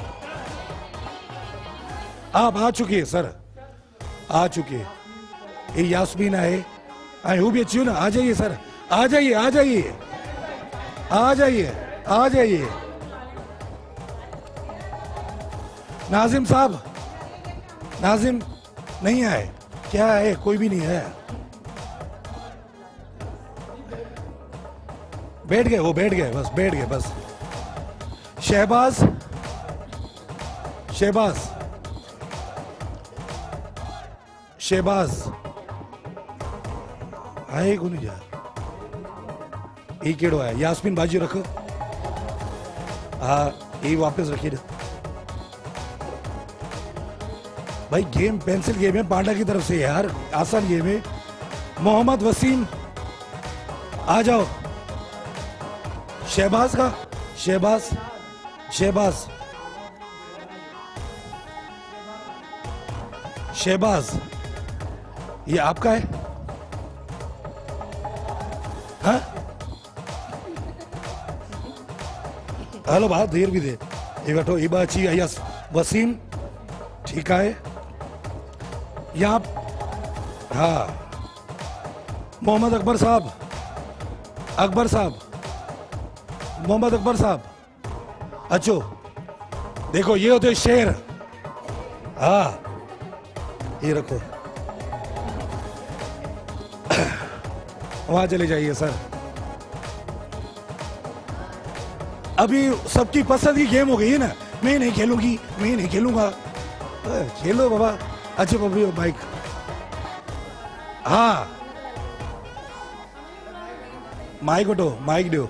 S3: आप आ चुके हैं सर, आ चुके। ये यास्मीन आए, वो भी अच्छी हो ना। आ जाइए सर, आ जाइए आ जाइए आ जाइए आ जाइए। नाजिम साहब, नाजिम नहीं आए क्या? है कोई भी नहीं है, बैठ गए, वो बैठ गए, बस बैठ गए बस। शहबाज, शहबाज शहबाज आए को नहीं जा ये केड़ो है यास्मीन बाजी रखो हाँ ये वापस रखिए भाई गेम पेंसिल गेम है पांडा की तरफ से यार आसान गेम है मोहम्मद वसीम आ जाओ शहबाज का शहबाज शहबाज शहबाज ये आपका है हाँ हेलो बात देर भी दे ये बैठो ये बात चाहिए यस वसीम ठीक है यहाँ हाँ मोहम्मद अकबर साहब मोहम्मद अकबर साहब अच्छो देखो ये होते शेर हाँ ये रखो वहां चले जाइए सर अभी सबकी पसंद की गेम हो गई है ना मैं नहीं खेलूंगी मैं नहीं खेलूंगा खेलो बाबा अच्छे बबी बाइक हाँ माइक उठो माइक दो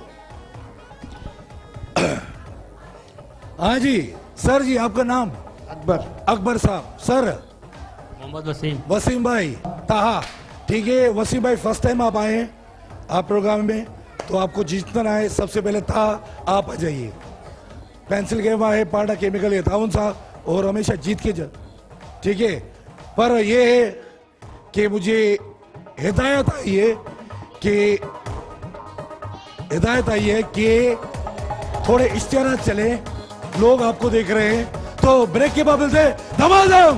S3: हाँ जी सर जी आपका नाम अकबर साहब सर
S6: मोहम्मद वसीम
S3: वसीम भाई ताहा ठीक है वसीम भाई फर्स्ट टाइम आप आए हैं आप प्रोग्राम में तो आपको जीतना है सबसे पहले था आप आ जाइए पेंसिल गेम है पांडा केमिकल ये ताउन साहब और हमेशा जीत के जल ठीक है पर ये है कि मुझे हिदायत आई है कि थोड़े इश्तिहार चले लोग आपको देख रहे हैं तो ब्रेक के बाद से धमाधम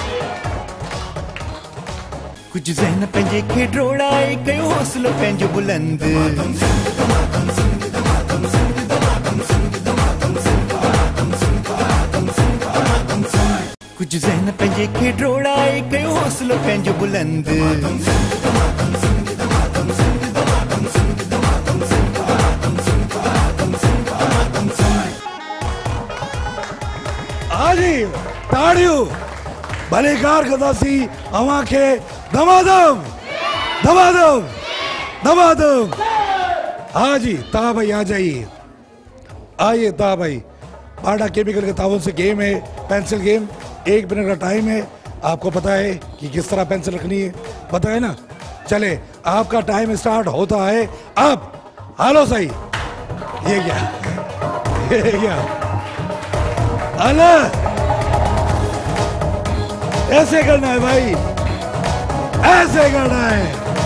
S2: कुछ ज़हन पंहिंजे खे ड्रोड़ाए कयो हौसलो पंहिंजो बुलंद कुछ ज़हन पंहिंजे खे ड्रोड़ाए कयो हौसलो पंहिंजो बुलंद
S3: आजी ताड़ियों भले कार कदासी अवां खे धमाधम धमाधम धमाधम हाँ जी ता भाई आ जाइए आइए ता भाई पांडा केमिकल के ताउन से गेम है पेंसिल गेम 1 मिनट का टाइम है आपको पता है कि किस तरह पेंसिल रखनी है पता है ना चले आपका टाइम स्टार्ट होता है अब हेलो सही ये क्या अल्लाह ऐसे करना है भाई ऐसे करना है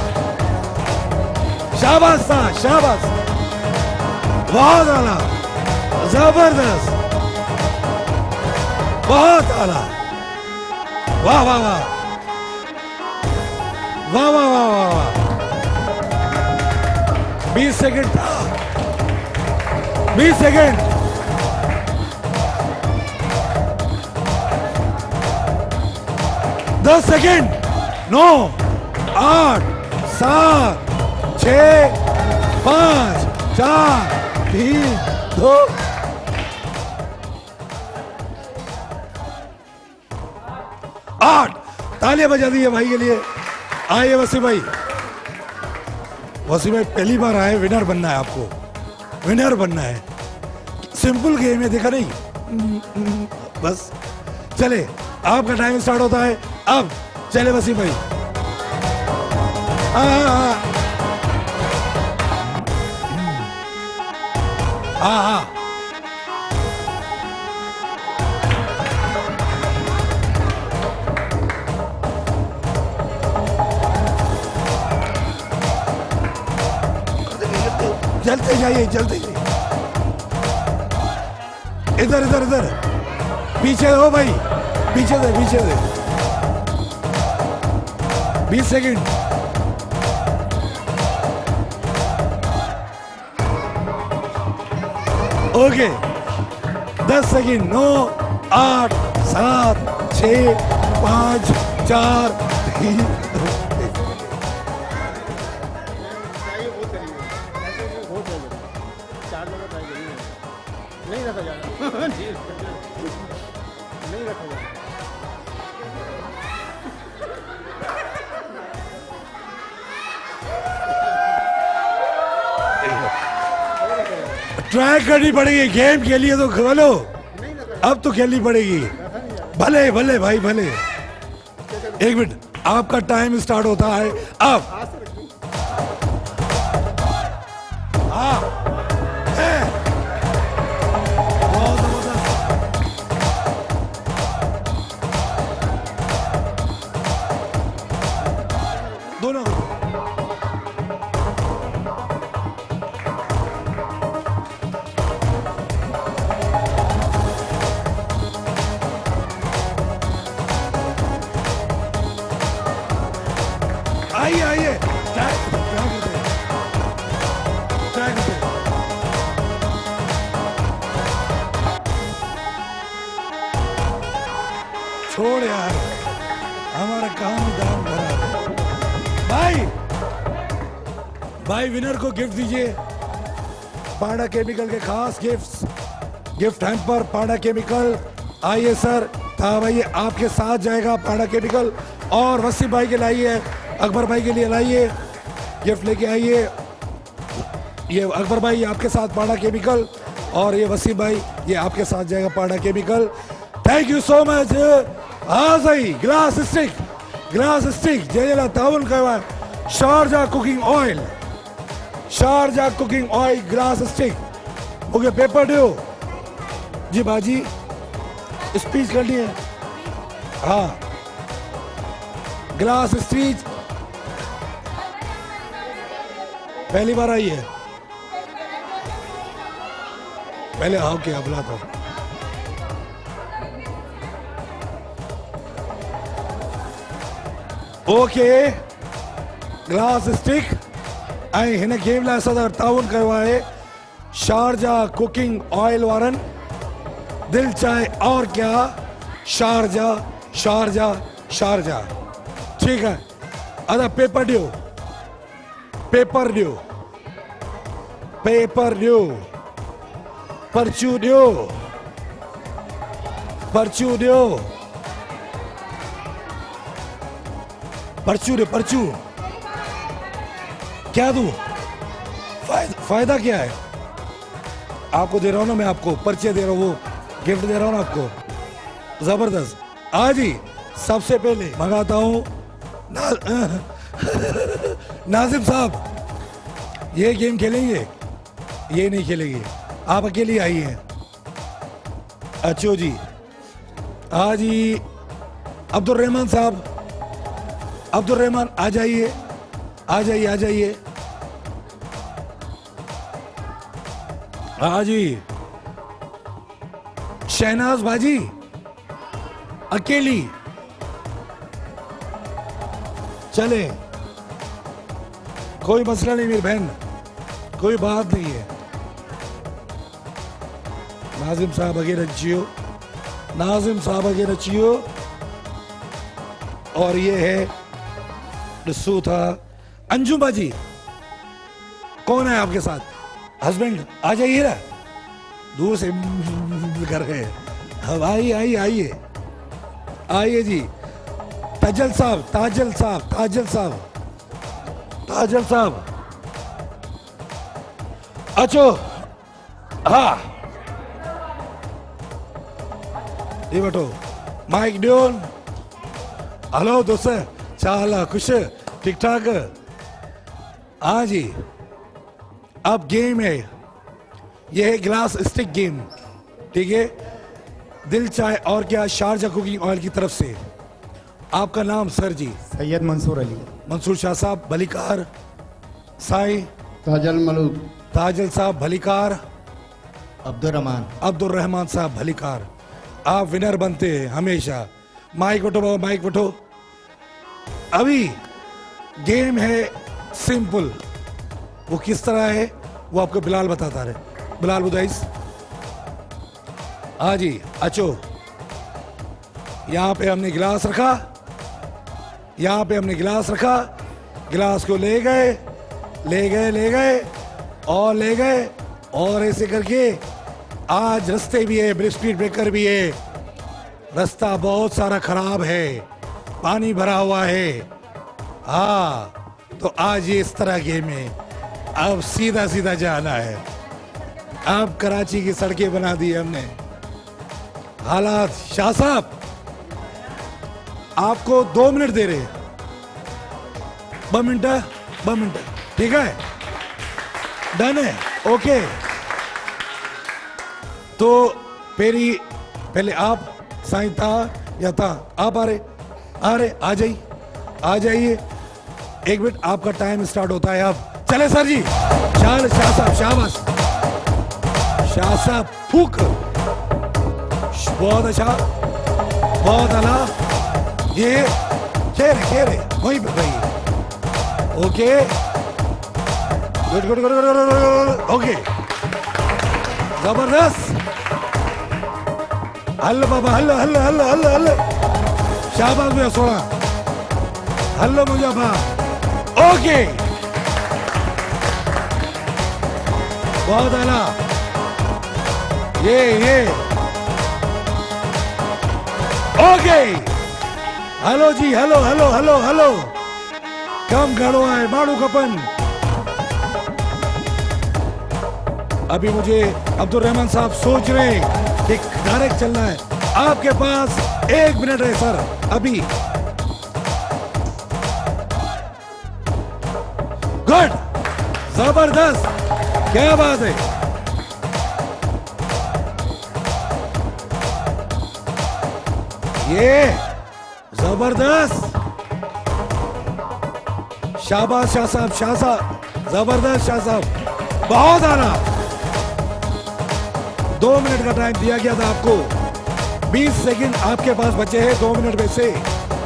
S3: शाबाश था शाबाश बहुत आला जबरदस्त बहुत आला वाह वाह वाह वाह वाह वाह वाह वाह 20 सेकंड था 20 सेकंड 10 सेकेंड 9 8 7 6 5 4 3 2 8 तालियां बजा दी है भाई के लिए आइए वसीम भाई पहली बार आए विनर बनना है आपको विनर बनना है सिंपल गेम है देखा नहीं बस चले आपका टाइम स्टार्ट होता है अब चले वसीम भाई हाँ चलते जाइए चलते जाइए इधर इधर इधर पीछे हो भाई पीछे दे 20 सेकंड ओके 10 सेकंड 9 8 7 6 5 4 3
S9: नहीं रखा जाना नहीं रखा जाना
S3: ट्राई करनी पड़ेगी गेम के लिए तो बोलो, अब तो खेलनी पड़ेगी। भले भले भाई भले। एक मिनट, आपका टाइम स्टार्ट होता है अब। हाँ बहुत जबरदस्त। दोनों आइए आइए, छोड़ यार, हमारा काम दाम खराब है। भाई विनर को गिफ्ट दीजिए, पांडा केमिकल के खास गिफ्ट हैम्पर पांडा केमिकल। आइए सर, था भाई आपके साथ जाएगा पांडा केमिकल। और वसीम भाई के लाइए, अकबर भाई के लिए लाइए, गिफ्ट लेके आइए। ये अकबर भाई आपके साथ पांडा केमिकल, और ये वसीम भाई ये आपके साथ जाएगा Panda Chemical. Thank you so much. हाँ सही, ग्लास स्टिक जेला ताउन का Sharjah cooking oil glass stick. Okay, paper दो जी बाजी, स्पीच करनी है। हाँ, ग्लास स्टिक पहली बार आई है, पहले आओ क्या बुलाता हूँ। ओके, ग्लास स्टिक ऐं हिन गेम लाइ असां सां ताउन कयो आहे शारजा कुकिंग ऑयल वारनि। दिल चाहे और क्या, शारजा। ठीक है, अदा पेपर ॾियो, पर्चू ॾियो, पर्चू क्या दूं? फायदा क्या है? आपको दे रहा हूं ना मैं, आपको पर्चे दे रहा हूं, वो गिफ्ट दे रहा हूं ना आपको। जबरदस्त। आज ही सबसे पहले मंगाता हूं नाजिम साहब, ये गेम खेलेंगे? ये नहीं खेलेंगे, आप अकेले आई हैं। अच्छो जी, आज ही अब्दुल रहमान साहब, अब्दुल रहमान आ जाइए। हाँ जी, शहनाज बाजी अकेली चले, कोई मसला नहीं मेरी बहन, कोई बात नहीं है। नाजिम साहब आगे रचियो। और ये है दसू था अंजुम बाजी। कौन है आपके साथ? हस्बैंड आ जाइए ना, दूर से कर रहे हैं। अब आइए जी। ताजल साहब। अच्छो, हाँ ये बैठो, माइक ड्योन। हेलो दोस्त, चाल खुश, ठीक ठाक? हाँ जी, अब गेम है, ये है ग्लास स्टिक गेम। ठीक है, दिल चाहे और क्या, शारजा कुकिंग ऑयल की तरफ से। आपका नाम सर जी?
S11: सैयद मंसूर अली।
S3: मंसूर शाह साहब भलीकार। साईं?
S11: ताजल मलूक।
S3: ताजल साहब भलीकार।
S11: अब्दुल
S3: रहमान साहब भलीकार। आप विनर बनते हैं हमेशा। माइक उठो बाबा, माइक उठो। अभी गेम है सिंपल, वो किस तरह है वो आपको बिलाल बताता रहे। बिलाल बुदाइस। हाँ जी, अच्छो, यहाँ पे हमने गिलास रखा, गिलास को ले गए और ऐसे करके आज रास्ते भी है, स्पीड ब्रेकर भी है, रास्ता बहुत सारा खराब है, पानी भरा हुआ है। हाँ, तो आज ये इस तरह गेम है, अब सीधा जाना है। अब कराची की सड़कें बना दी हमने। हालात, शाह साहब आपको 2 मिनट दे रहे, 2 मिनट, ठीक है, डन है, ओके। तो पहले आप साईं था या था, आप आ रहे, आ जाइए। 1 मिनट, आपका टाइम स्टार्ट होता है अब। चले सर जी, शाह साहब, शाबाश शाह साहब, फूक, बहुत अच्छा, बहुत आला। ये खेरे वहीं पे भाई, ओके, गुड, ओके, जबरदस्त। हल्लो बाबा, हल्लो, शाबाश भैया, सोना, हल्लो मुजाफा, ओके, बहुत आला। ये ओके, हेलो जी, हेलो, कम घड़ो है माड़ू कपन। अभी मुझे अब्दुल रहमान साहब सोच रहे हैं कि डायरेक्ट चलना है। आपके पास 1 मिनट है सर, अभी। गुड, जबरदस्त, क्या बात है। ये जबरदस्त, शाबाश शाह साहब, जबरदस्त शाह साहब, बहुत आला। 2 मिनट का टाइम दिया गया था आपको, 20 सेकंड आपके पास बचे हैं 2 मिनट में से।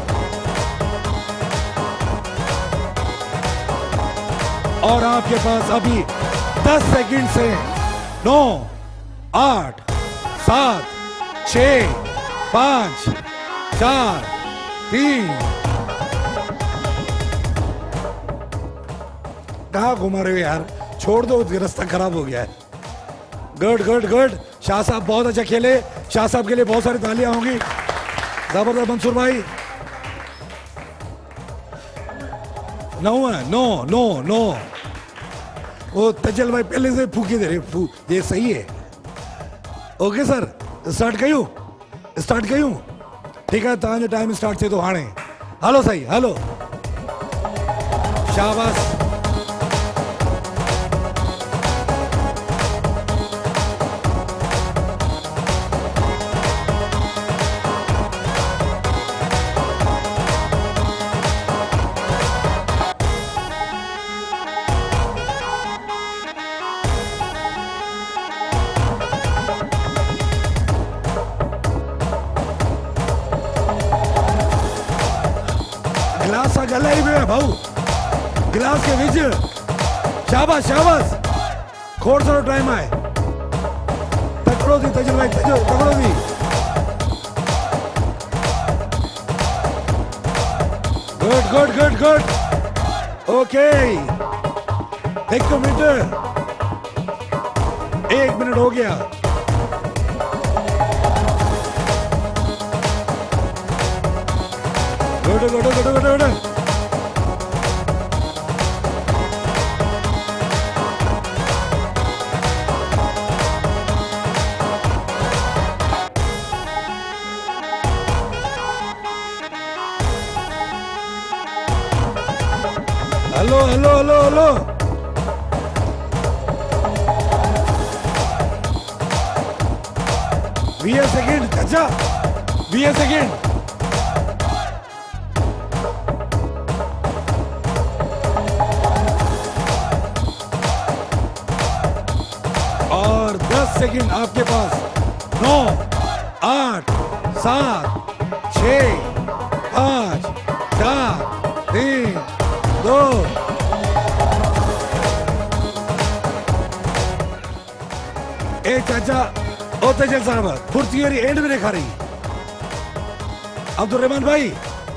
S3: और आपके पास अभी 10 सेकंड से 9, 8, 7, 6, 5, 4, 3, कहाँ घुमा रहे हो यार, छोड़ दो, रास्ता खराब हो गया है। गुड, शाह साहब बहुत अच्छा खेले, शाह साहब के लिए बहुत सारी तालियां होंगी। जबरदस्त मंसूर भाई। नो, वो तजल भाई पहले से फूके दे रहे, ये सही है। ओके सर, स्टार्ट कयूं, ठीक है, तव्हांजो टाइम स्टार्ट थे तो हाणे हलो सही, हलो, शाबाश। गला ही में भाऊ, गिलास के बीच, शाबाश, खोड़ सारो टाइम है, तकड़ो थी तजल भाई, तकड़ो थी। गुड, ओके, 1 मिनट, 1 मिनट हो गया। गुड, हेलो, 20 सेकंड, चाचा, 20 सेकंड। और 10 सेकंड आपके पास। 9, 8, 7, 6, 5, 4, 3, 2। ए चाचा, ओ तेजल साहब, फुर्ती वाली एंड में देखा रही। अब्दुल रहमान भाई,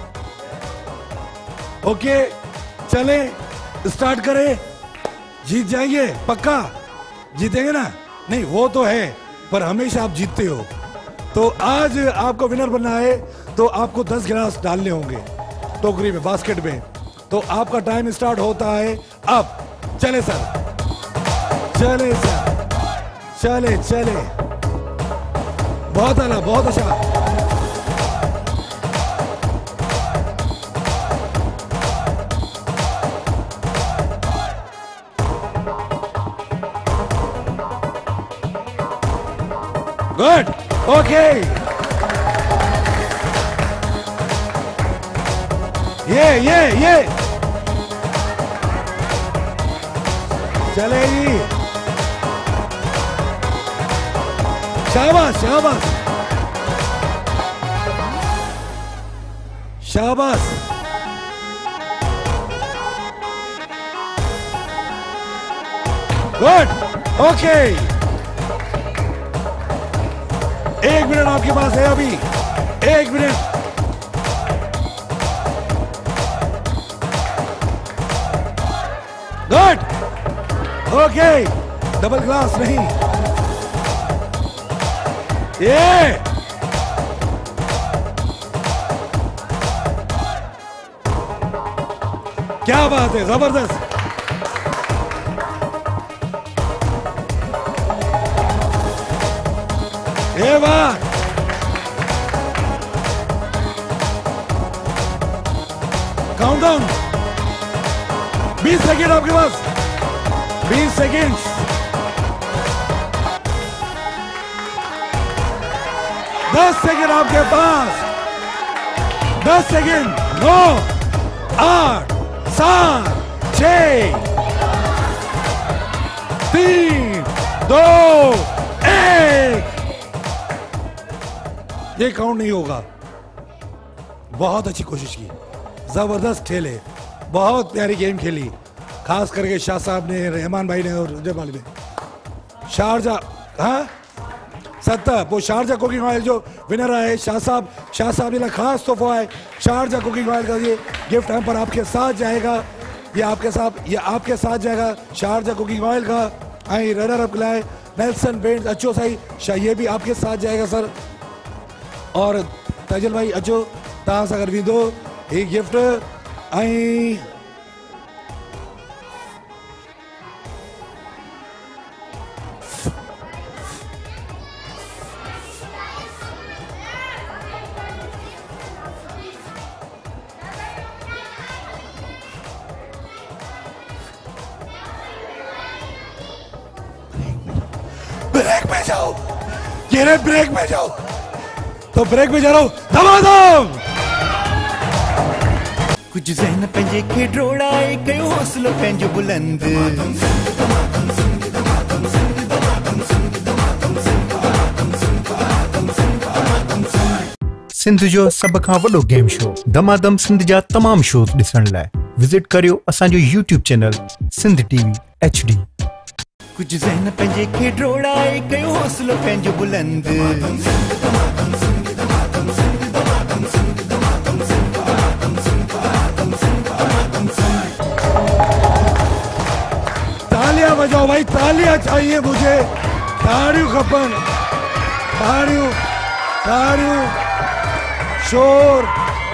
S3: ओके, चले, स्टार्ट करें। जीत जाएंगे, पक्का जीतेंगे ना? नहीं, वो तो है, पर हमेशा आप जीतते हो। तो आज आपको विनर बनना है तो आपको 10 गिलास डालने होंगे टोकरी में, बास्केट में। तो आपका टाइम स्टार्ट होता है अब। चले सर, चले चले, बहुत आला, बहुत अच्छा। Good, okay. ये चलेगी। शाबाश शाबाश शाबाश। Good, okay. 1 मिनट आपके पास है अभी, 1 minute. Good, okay. Double glass नहीं, ये क्या बात है, जबरदस्त। ये बात, काउंटडाउन 20 सेकेंड आपके पास, 20 सेकेंड। दस सेकेंड आपके पास, 10 सेकेंड। 9, 8, 7, 6, 3, 2, 1। ये काउंट नहीं होगा। बहुत अच्छी कोशिश की, जबरदस्त खेले, बहुत प्यारी गेम खेली, खास करके शाह साहब ने, रहमान भाई ने और जमाल ने। शारजा, हाँ सत्ता, वो शारजा कुकिंग ऑयल जो विनर आए, शाह साहब ने खास तोहफा है शारजा कुकिंग ऑयल का। ये गिफ्ट हम पर आपके साथ जाएगा, ये आपके साथ जाएगा शारजा कुकिंग ऑयल का। आई रनर अप लाए नेल्सन पेंट अच्छो सही, ये भी आपके साथ जाएगा सर। और तजल भाई अच्छो तहां सां गॾु वेंदो ही गिफ्ट। आई ब्रेक में जाओ, ये रे ब्रेक में जाओ, तो ब्रेक में जा रहा हूं। धमाधम
S2: कुछ ज़हन पंहिंजे खे ड्रोड़ाए, कयो हौसलो पंहिंजो बुलंद।
S10: सिंध जो सभ खां वॾो गेम शो दमादम सिंध जा तमाम शो ॾिसण लाइ विज़िट करियो असांजो YouTube channel Sindh TV HD।
S2: कुछ ज़हन पंहिंजे खे ड्रोड़ाए, कयो हौसलो पंहिंजो बुलंद।
S3: तालियां बजाओ भाई, तालियां चाहिए मुझे, ताड़ियों खपन, ताड़ियों शोर।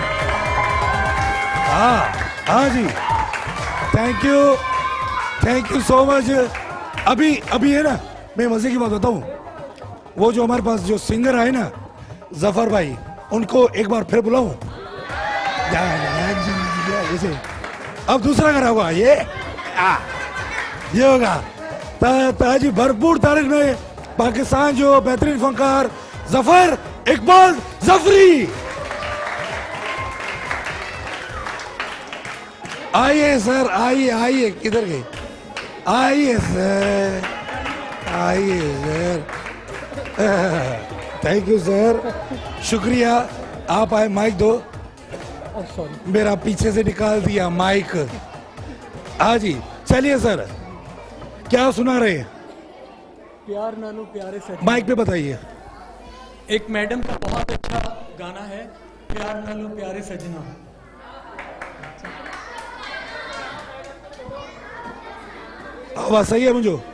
S3: हाँ जी, थैंक यू सो मच। अभी है ना, मैं मजे की बात बताऊं, वो जो हमारे पास जो सिंगर आए ना जफर भाई, उनको एक बार फिर बुलाऊं। जैसे अब दूसरा करा हुआ ये होगा। ताजी भरपूर तारीख में पाकिस्तान जो बेहतरीन फनकार जफर इकबाल जफरी। आइए सर, आइए किधर गए? आइए सर, थैंक यू सर, शुक्रिया आप आए। माइक दो, मेरा पीछे से निकाल दिया माइक। हाँ जी, चलिए सर, क्या सुना रहे हैं?
S8: प्यार नानू प्यारे सजना।
S3: माइक पे बताइए।
S8: एक मैडम का बहुत अच्छा गाना है, प्यार नानू प्यारे सजना।
S3: आवाज सही है मुझे?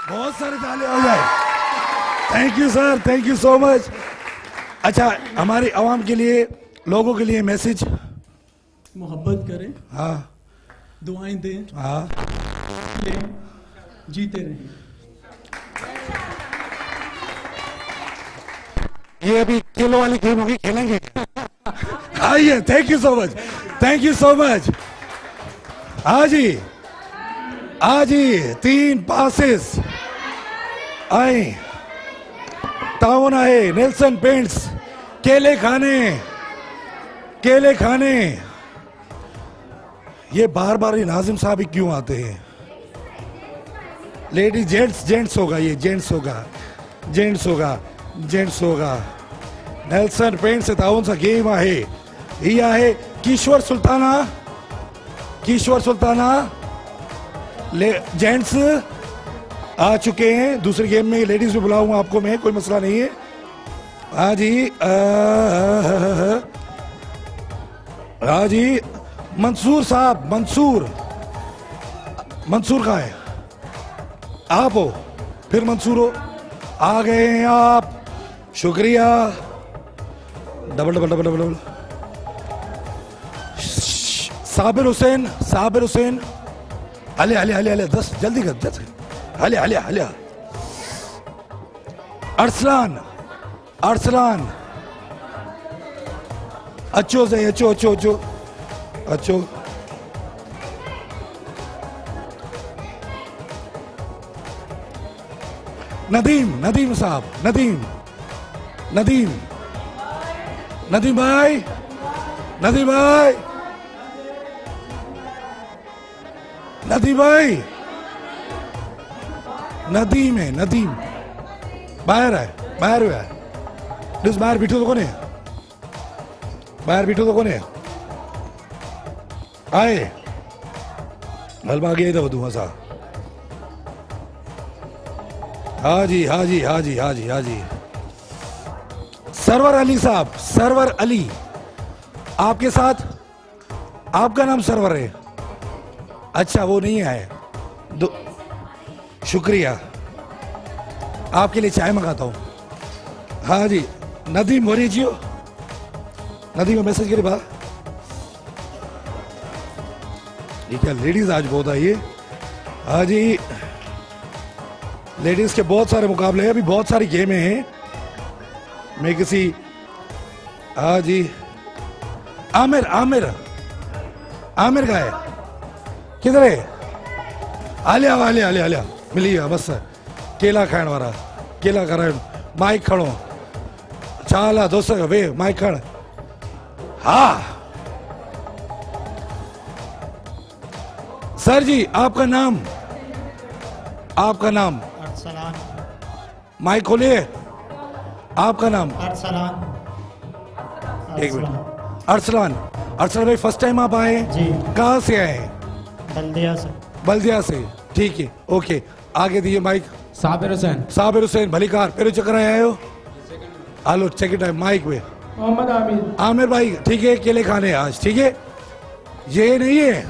S3: बहुत सारे ताले हो जाए। Thank you sir, thank you so much. अच्छा, हमारी आवाम के लिए, लोगों के लिए मैसेज।
S8: मोहब्बत करें,
S3: हाँ,
S8: दुआएं दें,
S3: हाँ,
S8: जीते रहें।
S3: ये अभी खेलों वाली गेम होगी, खेलेंगे। आइए, thank you so much, thank you so much. हाँ जी, हाँ जी, 3 पासेस आए, ताउन आए, नेल्सन पेंट्स, केले खाने, केले खाने। ये बार बार ये नाजिम साहब ही क्यों आते हैं? लेडीज, जेंट्स, जेंट्स होगा, ये जेंट्स होगा, जेंट्स होगा, जेंट्स होगा। नेल्सन पेंट से ताउन सा गेम आहे, ही आहे किशोर सुल्ताना, किशोर सुल्ताना। जेंट्स आ चुके हैं दूसरी गेम में, लेडीज भी बुलाऊंगा आपको मैं, कोई मसला नहीं है। हाँ जी, हाँ जी, मंसूर साहब, मंसूर, मंसूर कहाँ है? आप हो, फिर मंसूर हो, आ गए हैं आप, शुक्रिया। Double double double double double. Sabir Hussain, Sabir Hussain, हले हले हले हले, 10 जल्दी कर, 10 हले हले हले। अरसलान, अरसलान, अच्छो से अच्छो अच्छो अच्छो अच्छो। नदीम, नदीम साहब, नदीम, नदीम, नदीम भाई, नदीम भाई, नदीम भाई, नदीम है, नदीम बाहर है, बाहर हुआ है। डिस बाहर बिठो तो कौन है? बाहर बिठो तो कौन है? आए हलवा गया था धुआं सा। हाँ जी, हाँ जी, हाँ जी, हाँ जी, हाँ जी। सरवर अली साहब, सरवर अली आपके साथ, आपका नाम सरवर है? अच्छा, वो नहीं आए, शुक्रिया, आपके लिए चाय मंगाता हूँ। हाँ जी, नदीम मोरीजियो, नदीम मैसेज करे बा। ये क्या लेडीज आज बहुत आई है? हाँ जी, लेडीज के बहुत सारे मुकाबले हैं, अभी बहुत सारी गेमें हैं। मैं किसी, हाँ जी, आमिर, आमिर, आमिर का है, किधर है? आलिया, आलिया, आलिया, आलिया मिली है बस। केला खाइण वारा, केला खाइण, माइक खड़ो, चाला दोस्त वे माइक खड़। हाँ सर जी, आपका नाम, आपका नाम?
S12: अरसलान।
S3: माइक खोलिए, आपका नाम?
S12: अरसलान।
S3: एक मिनट, अरसलान, अरसलान भाई फर्स्ट टाइम आप आए?
S12: जी।
S3: कहाँ से आए?
S12: बल्दिया से।
S3: बल्दिया से, ठीक है, ओके, आगे दीजिए माइक।
S9: साबिर हुसैन।
S3: साबिर हुसैन, भलीकार, पेरो चक्कर आए हो? हेलो, सेकंड टाइम माइक पे।
S9: मोहम्मद आमिर।
S3: आमिर भाई, ठीक है, केले खाने आज, ठीक है? ये नहीं है,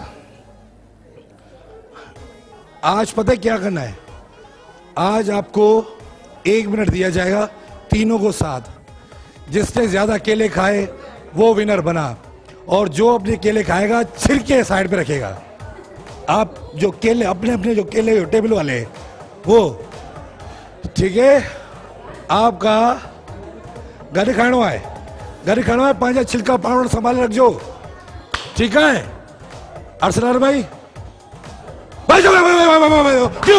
S3: आज पता है क्या करना है? आज आपको 1 मिनट दिया जाएगा, तीनों को साथ। जिसने ज्यादा केले खाए वो विनर बना, और जो अपने केले खाएगा छिलके साइड पे रखेगा। आप जो केले अपने अपने जो केले टेबल वाले हैं वो, ठीक है? आपका गरी खाणो है, गरी खाणो है, पंहिंजा छिलका पाउडर संभाले रखजो, ठीक है? अरसलान भाई, भाई क्यों?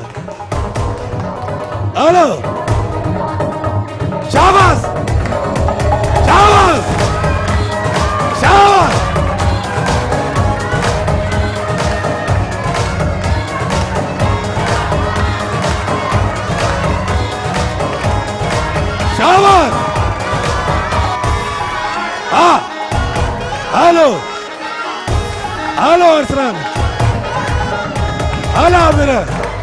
S3: हेलो, शाबाश, शाबाश, शाबाश। शाबाश। हाँ, हेलो, हेलो अरसलान, हेलो मेरा,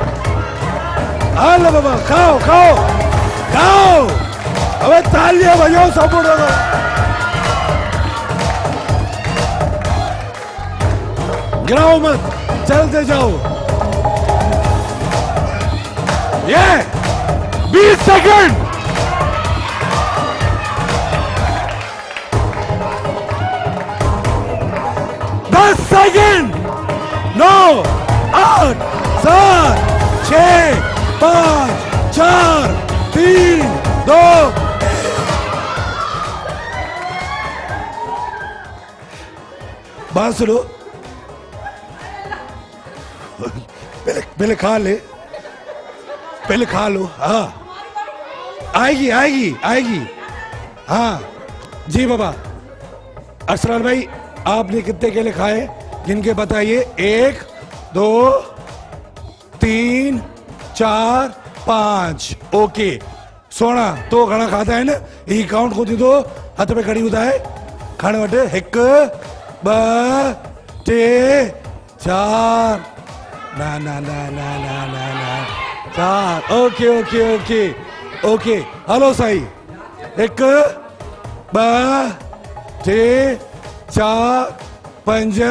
S3: हेलो बाबा, खाओ खाओ खाओ, अबे तालियां बजाओ सब लोग। गिराओ मत, चलते जाओ। ये 20 सेकंड। 10 सेकंड। 9 8 7 6 5 4 3 2 बात सुनो, पहले खा ले, पहले खा लो। हाँ आएगी आएगी आएगी। हाँ जी बाबा। अरसलान भाई आपने कितने केले खाए जिनके बताइए? 1 2 3 4 5। ओके सोना तो घना खाता है ना, ये काउंट को दो हाथ पे खड़ी होता है खाने वाटे। 1 2 3 4 ना ना ना ना ना ना ना 4। Okay okay okay okay. Hello साई। 1 2 3 4 5।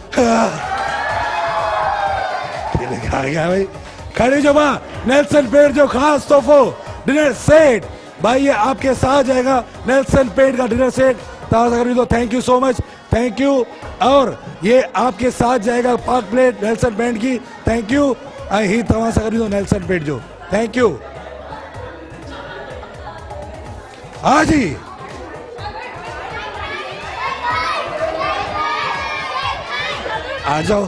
S3: खा गया भाई। खड़ी जो बा नेल्सन पेट जो खास तोहफो डिनर सेट भाई, ये आपके साथ जाएगा नेल्सन पेट का डिनर सेट। तो thank you so much, thank you. और ये आपके साथ जाएगा पाक प्लेट नेल्सन बैंड की। Thank you. ही तवा सा खरीदो नेल्सन पेट जो। Thank you. हाँ जी आ जाओ।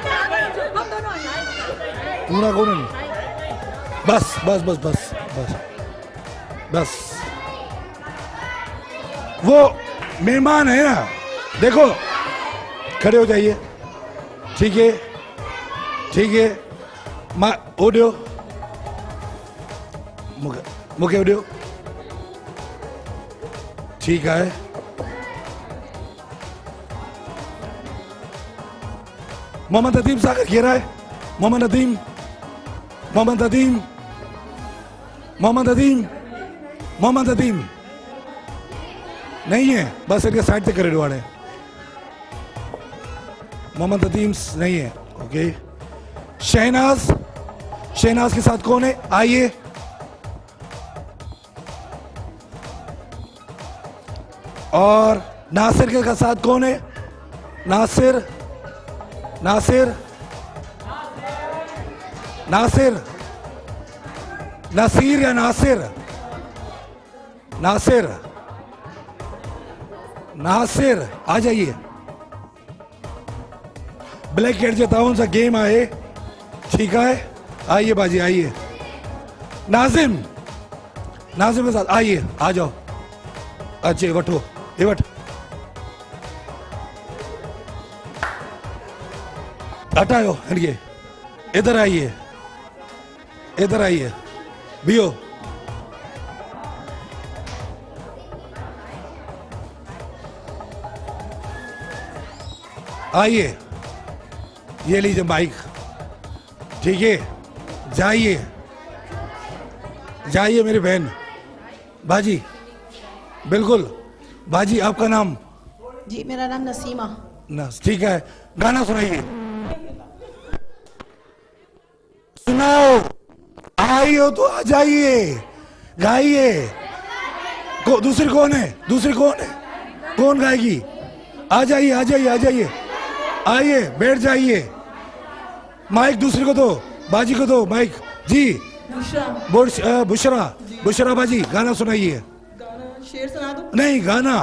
S3: पूरा कौन? बस बस बस बस बस बस। वो मेहमान है ना, देखो खड़े हो जाइए। ठीक है ठीक है। मा ओडियो मुके ओडियो ठीक है। मोहम्मद अदीम सागर घेरा है। मोहम्मद अदीम मोहम्मद अदीम मोहम्मद अदीम मोहम्मद अदीम नहीं है, बस इनके साइड से करे वाले। मोहम्मद अदीम नहीं है। ओके शहनाज, शहनाज के साथ कौन है? आइए। और नासिर के साथ कौन है? नासिर नासिर नासिर नसीर या नासिर? नासिर नासिर आ जाइए। ब्लैक कैट जो ताउन सा गेम आए। ठीक है आइए बाजी आइए। नाजिम नाजिम के साथ आइए, आ जाओ। अच्छे वठो ये वठ। हटाओ हटिए। इधर आइए इधर आइए। बियो आइए। ये लीजिए माइक। ठीक है जाइए जाइए मेरी बहन बाजी। बिल्कुल बाजी। आपका नाम?
S4: जी मेरा नाम नसीमा।
S3: ठीक है गाना सुनाइए। सुनाओ। आई हो तो आ जाइए गाइए। दूसरी कौन है? दूसरी कौन है? कौन गाएगी? आ जाइए आ जाइए आ जाइए। आइए बैठ जाइए। माइक दूसरी को दो, बाजी को दो माइक। जी बुशरा बुशरा बाजी गाना सुनाइए।
S4: शेर सुना दो?
S3: नहीं गाना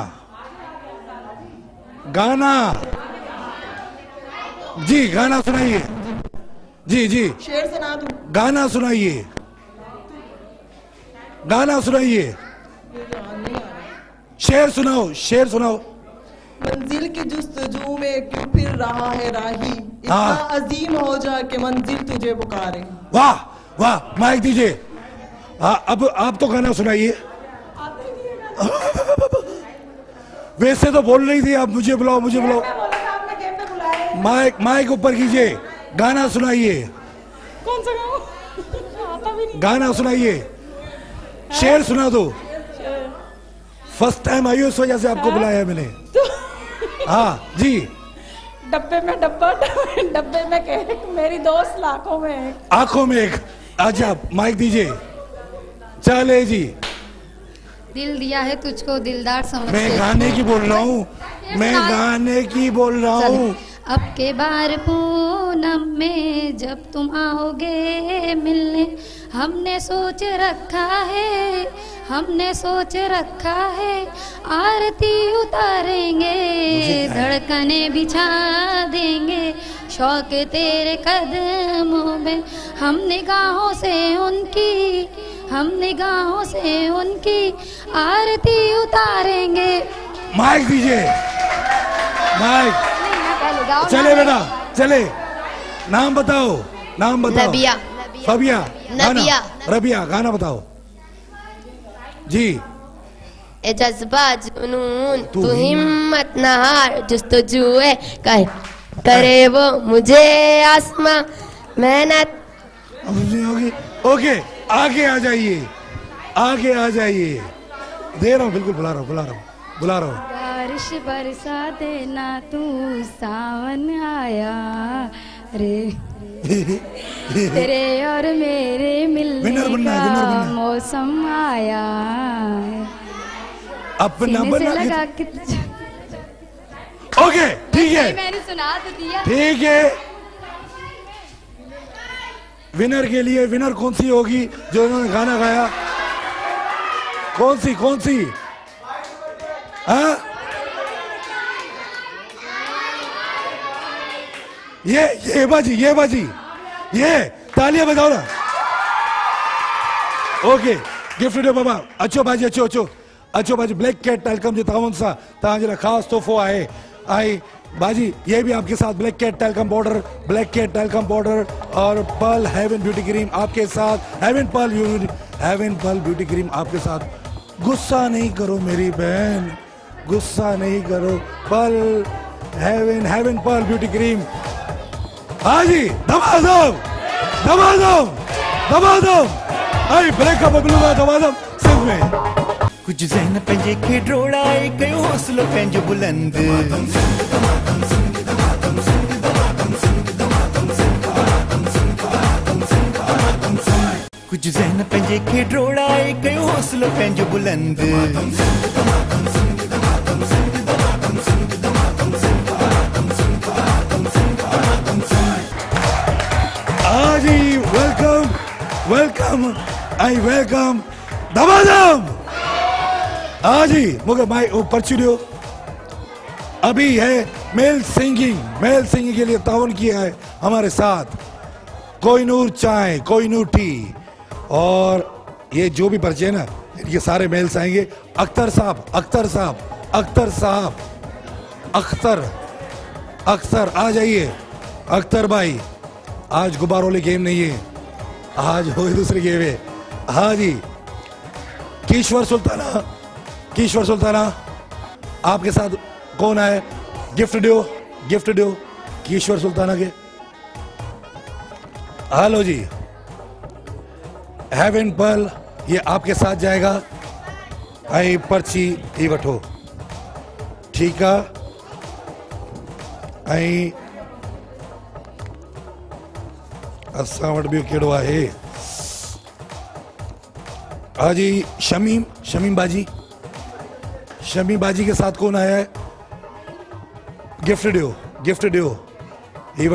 S3: गाना। जी गाना सुनाइए। जी जी
S4: शेर सुना दो? गाना
S3: सुनाइए गाना सुनाइए। शेर सुनाओ शेर सुनाओ।
S4: मंजिल की जुस्तजू में क्यों फिर रहा है राही, इतना अजीम हो जा कि मंजिल तुझे पुकारे।
S3: वाह वाह माइक दीजिए। हाँ अब आप तो गाना सुनाइए। वैसे तो बोल रही थी आप मुझे बुलाओ मुझे बुलाओ। माइक माइक ऊपर कीजिए। गाना सुनाइए।
S4: कौन सा गाऊं? आता भी नहीं।
S3: गाना सुनाइए। शेर सुना दो। फर्स्ट टाइम आई उस वजह से आपको बुलाया मैंने। हाँ जी।
S4: डब्बे में डब्बा डब्बे में केक, मेरी दोस्त लाखों में एक।
S3: आंखों में एक। अच्छा माइक दीजिए। चले जी।
S7: दिल दिया है तुझको दिलदार समझ
S3: मैं
S7: के।
S3: गाने की बोल रहा हूँ, मैं गाने की बोल रहा हूँ।
S7: अब के बार पूनम में जब तुम आओगे मिलने, हमने सोच रखा है, हमने सोच रखा है, आरती उतारेंगे, धड़कने बिछा देंगे, शौक तेरे कदमों में, हम निगाहों से उनकी, हम निगाहों से उनकी आरती उतारेंगे।
S3: माइक दीजिए, माइक। चले बेटा चले। नाम बताओ, नाम बताओ।
S12: नबिया।
S3: फबिया।
S12: नबिया।
S3: रबिया। गाना बताओ जी।
S12: ए जज्बा जुनून तू हिम्मत न हार, जुस्तजुए करे वो मुझे आसमां मेहनत।
S3: ओके आगे आ जाइए, आगे आ जाइए। दे रहा हूँ, बिल्कुल बुला रहा हूँ, बुला रहा हूँ, बुला रहा हूँ।
S13: बारिश बरसा देना तू सावन आया रे, तेरे और मेरे मिलने का मौसम आया।
S3: अपना
S13: सीने से लगा के
S3: ओके ठीक है,
S13: मैंने सुना तो दिया।
S3: ठीक है। विनर के लिए, विनर कौन सी होगी जो इन्होंने गाना गाया? कौन सी, कौन सी? हाँ ये बाजी, ये बाजी, ये तालियां बजाओ ना। ओके गिफ्ट ॾियो बाबा। अचो बाजी, अचो अचो अचो बाजी। ब्लैक कैट टेलकम जे ताउन सां तव्हांजे लाइ ख़ासि तोहफ़ो आहे। आई बाजी ये भी आपके साथ black Cat talcum powder, Black Cat talcum powder और पर्ल हेवन ब्यूटी क्रीम आपके साथ। हेवन पर्ल ब्यूटी क्रीम आपके साथ। गुस्सा नहीं करो मेरी बहन, गुस्सा नहीं करो। Pearl Heaven Perl beauty cream. हाँ जी धमाधम धमाधम धमाधम। आई ब्लैक का बबलूगा धमाधम सिंध में।
S2: कुछ ज़हन पंहिंजे खे ड्रोड़ाए कयो हौसलो पंहिंजो बुलंद। कुछ ज़हन पंहिंजे खे ड्रोड़ाए कयो हौसलो पंहिंजो बुलंद।
S3: जी वेलकम वेलकम आई वेलकम धमाधम। हाँ जी मुझे माइक पर्ची दो। अभी है मेल सिंगिंग के लिए ताउन किया है हमारे साथ कोहिनूर चाय, कोहिनूर टी। और ये जो भी पर्चे है ना, ये सारे मेल्स आएंगे। अख्तर साहब, अख्तर साहब, अख्तर साहब, अख्तर आ जाइए। अख्तर भाई आज गुब्बारों वाली गेम नहीं है, आज हो दूसरी गेम है। हाँ जी कीश्वर सुल्ताना आपके साथ कौन आए? गिफ्ट दो कीश्वर सुल्ताना के। हेलो जी हेवन पर्ल ये आपके साथ जाएगा। आई पर्ची ही वठो, ठीक है। आई असां वटि ॿियो कहिड़ो आहे? हाँ जी शमीम बाजी के साथ कौन आया है? गिफ्ट दो ही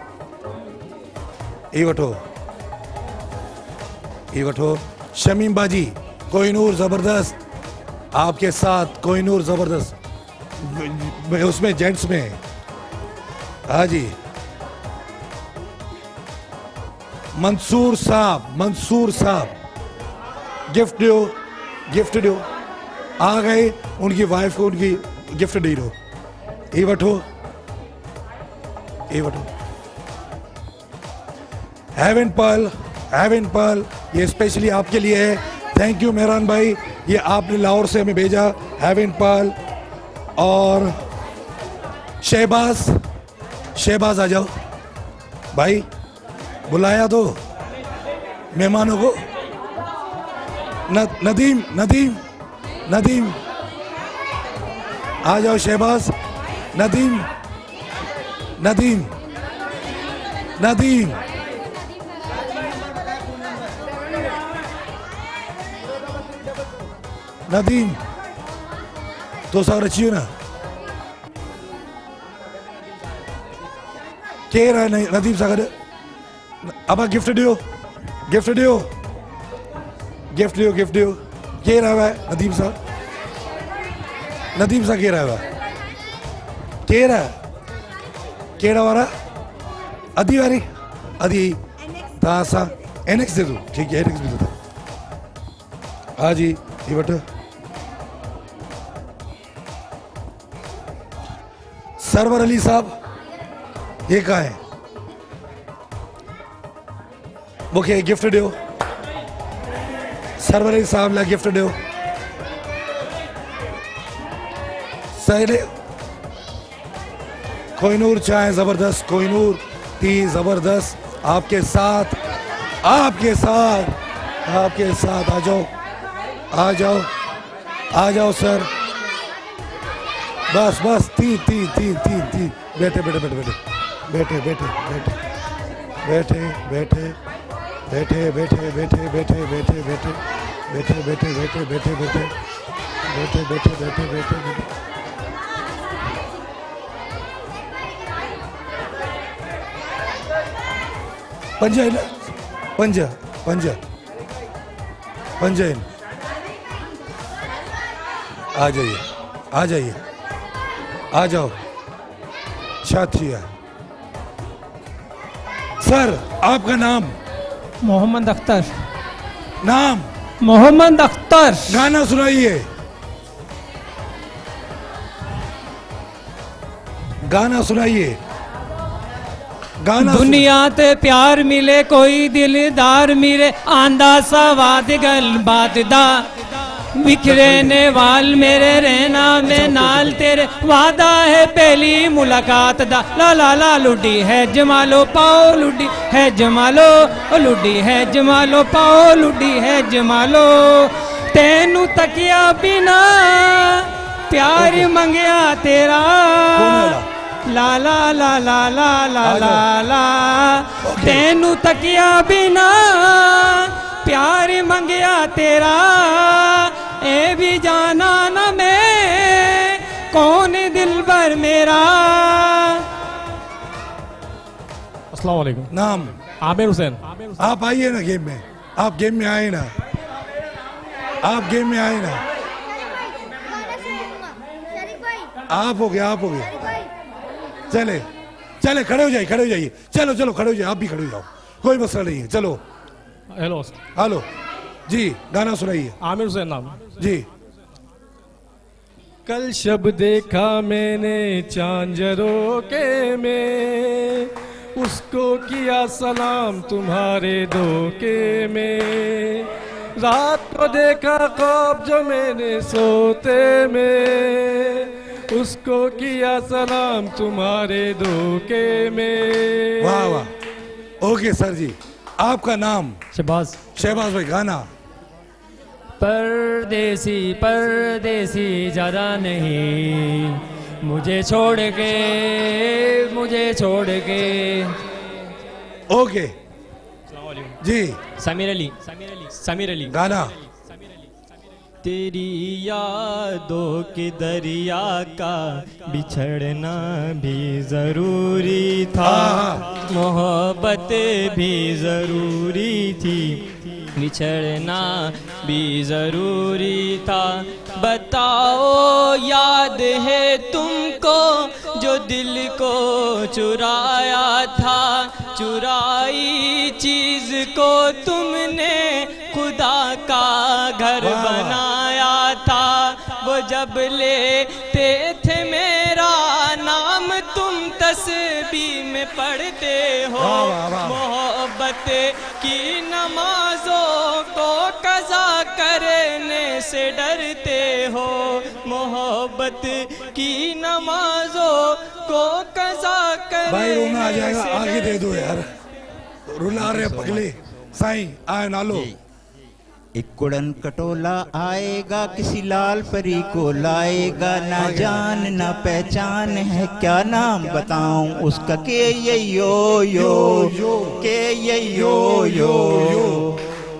S3: वठो। शमीम बाजी कोहिनूर जबरदस्त आपके साथ। कोहिनूर जबरदस्त उसमें जेंट्स में। हाँ जी मंसूर साहब गिफ्ट दो। आ गए उनकी वाइफ को उनकी गिफ्ट दे दो। ये वठो हेवन पर्ल ये स्पेशली आपके लिए है। थैंक यू मेहरान भाई, ये आपने लाहौर से हमें भेजा। Heaven Pearl. और शहबाज आ जाओ भाई, बुलाया तो मेहमानों को। नदीम आ जाओ। शहबाज, नदीम नदीम तो सागर अच्छी हो ना के रहा नहीं नदीम सागर अब गिफ्ट दियो के रहा है नदीम सा के रहा है के रहा केड़ा वारा अधी वारी अधी तासा एनएक्स दे दो ठीक है एनएक्स भी दे दो हाँ जी ये बट सरवर अली साहब ये कहाँ है मुझे गिफ्ट दियो सरवर अली साहब ला गिफ्ट दियो सही कोहिनूर चाय जबरदस्त कोहिनूर टी जबरदस्त आपके साथ आ जाओ सर बस तीन बैठे पंजा आ जाओ शाथिया सर आपका नाम
S9: मोहम्मद अख्तर
S3: नाम
S9: मोहम्मद अख्तर
S3: गाना सुनाइए गाना
S9: दुनिया ते प्यार मिले कोई दिलदार मिले आंदा सा वाद गल बात दा बिखरेने वाल मेरे रहना में नाल तेरे वादा है पहली मुलाकात दा ला ला ला लुडी है जमालो पाओ लुडी है जमालो लुडी है जमालो पाओ लुडी है जमालो तेनू तकिया बिना प्यार मंगया तेरा ला ला ला ला ला ला ला ला तेनू तकिया बिना प्यार मंगया तेरा ए भी जाना न मैं कौन दिलबर मेरा।
S14: अस्सलाम वालेकुम।
S3: नाम
S14: आमिर हुसैन।
S3: आप आइए ना गेम में, आप गेम में आए ना, आप गेम में आए ना, आप हो गया, आप हो गया। चले चले खड़े हो जाइए, खड़े हो जाइए, चलो चलो खड़े हो जाइए, आप भी खड़े हो जाओ, कोई मसला नहीं है। चलो
S14: हेलो
S3: हेलो जी, गाना सुनाइए।
S14: आमिर हुसैन नाम
S3: जी।
S14: कल शब देखा मैंने चांजरों के में, उसको किया सलाम तुम्हारे धोखे में, रात को देखा ख्वाब जो मैंने सोते में, उसको किया सलाम तुम्हारे धोखे में।
S3: वाह वाह, ओके सर जी। आपका नाम?
S6: शहबाज।
S3: शहबाज भाई, गाना?
S6: परदेसी परदेसी ज्यादा नहीं, मुझे छोड़ के, मुझे छोड़ के।
S3: ओके जी।
S6: समीर अली, समीर अली।
S3: गाना?
S15: तेरी यादों के दरिया का बिछड़ना भी जरूरी था, मोहब्बत भी जरूरी थी, बिछड़ना भी जरूरी था। बताओ याद है तुमको जो दिल को चुराया था, चुराई चीज को तुमने खुदा का घर बनाया था। वो जब लेते थे मेरा नाम तुम तस्बीह में पढ़ते हो, मोहब्बत की नमाजों को कज़ा करने से डरते हो, मोहब्बत की नमाजों को कज़ा करने
S3: भाई रोना आ जाएगा,
S15: से
S3: आगे दे दो यार, रुला रहे पगले। साईं आए नालो?
S11: एक उड़न कटोला आएगा किसी लाल परी को लाएगा, ना जान ना पहचान है क्या नाम बताऊं उसका, के ये यो यो के ये यो यो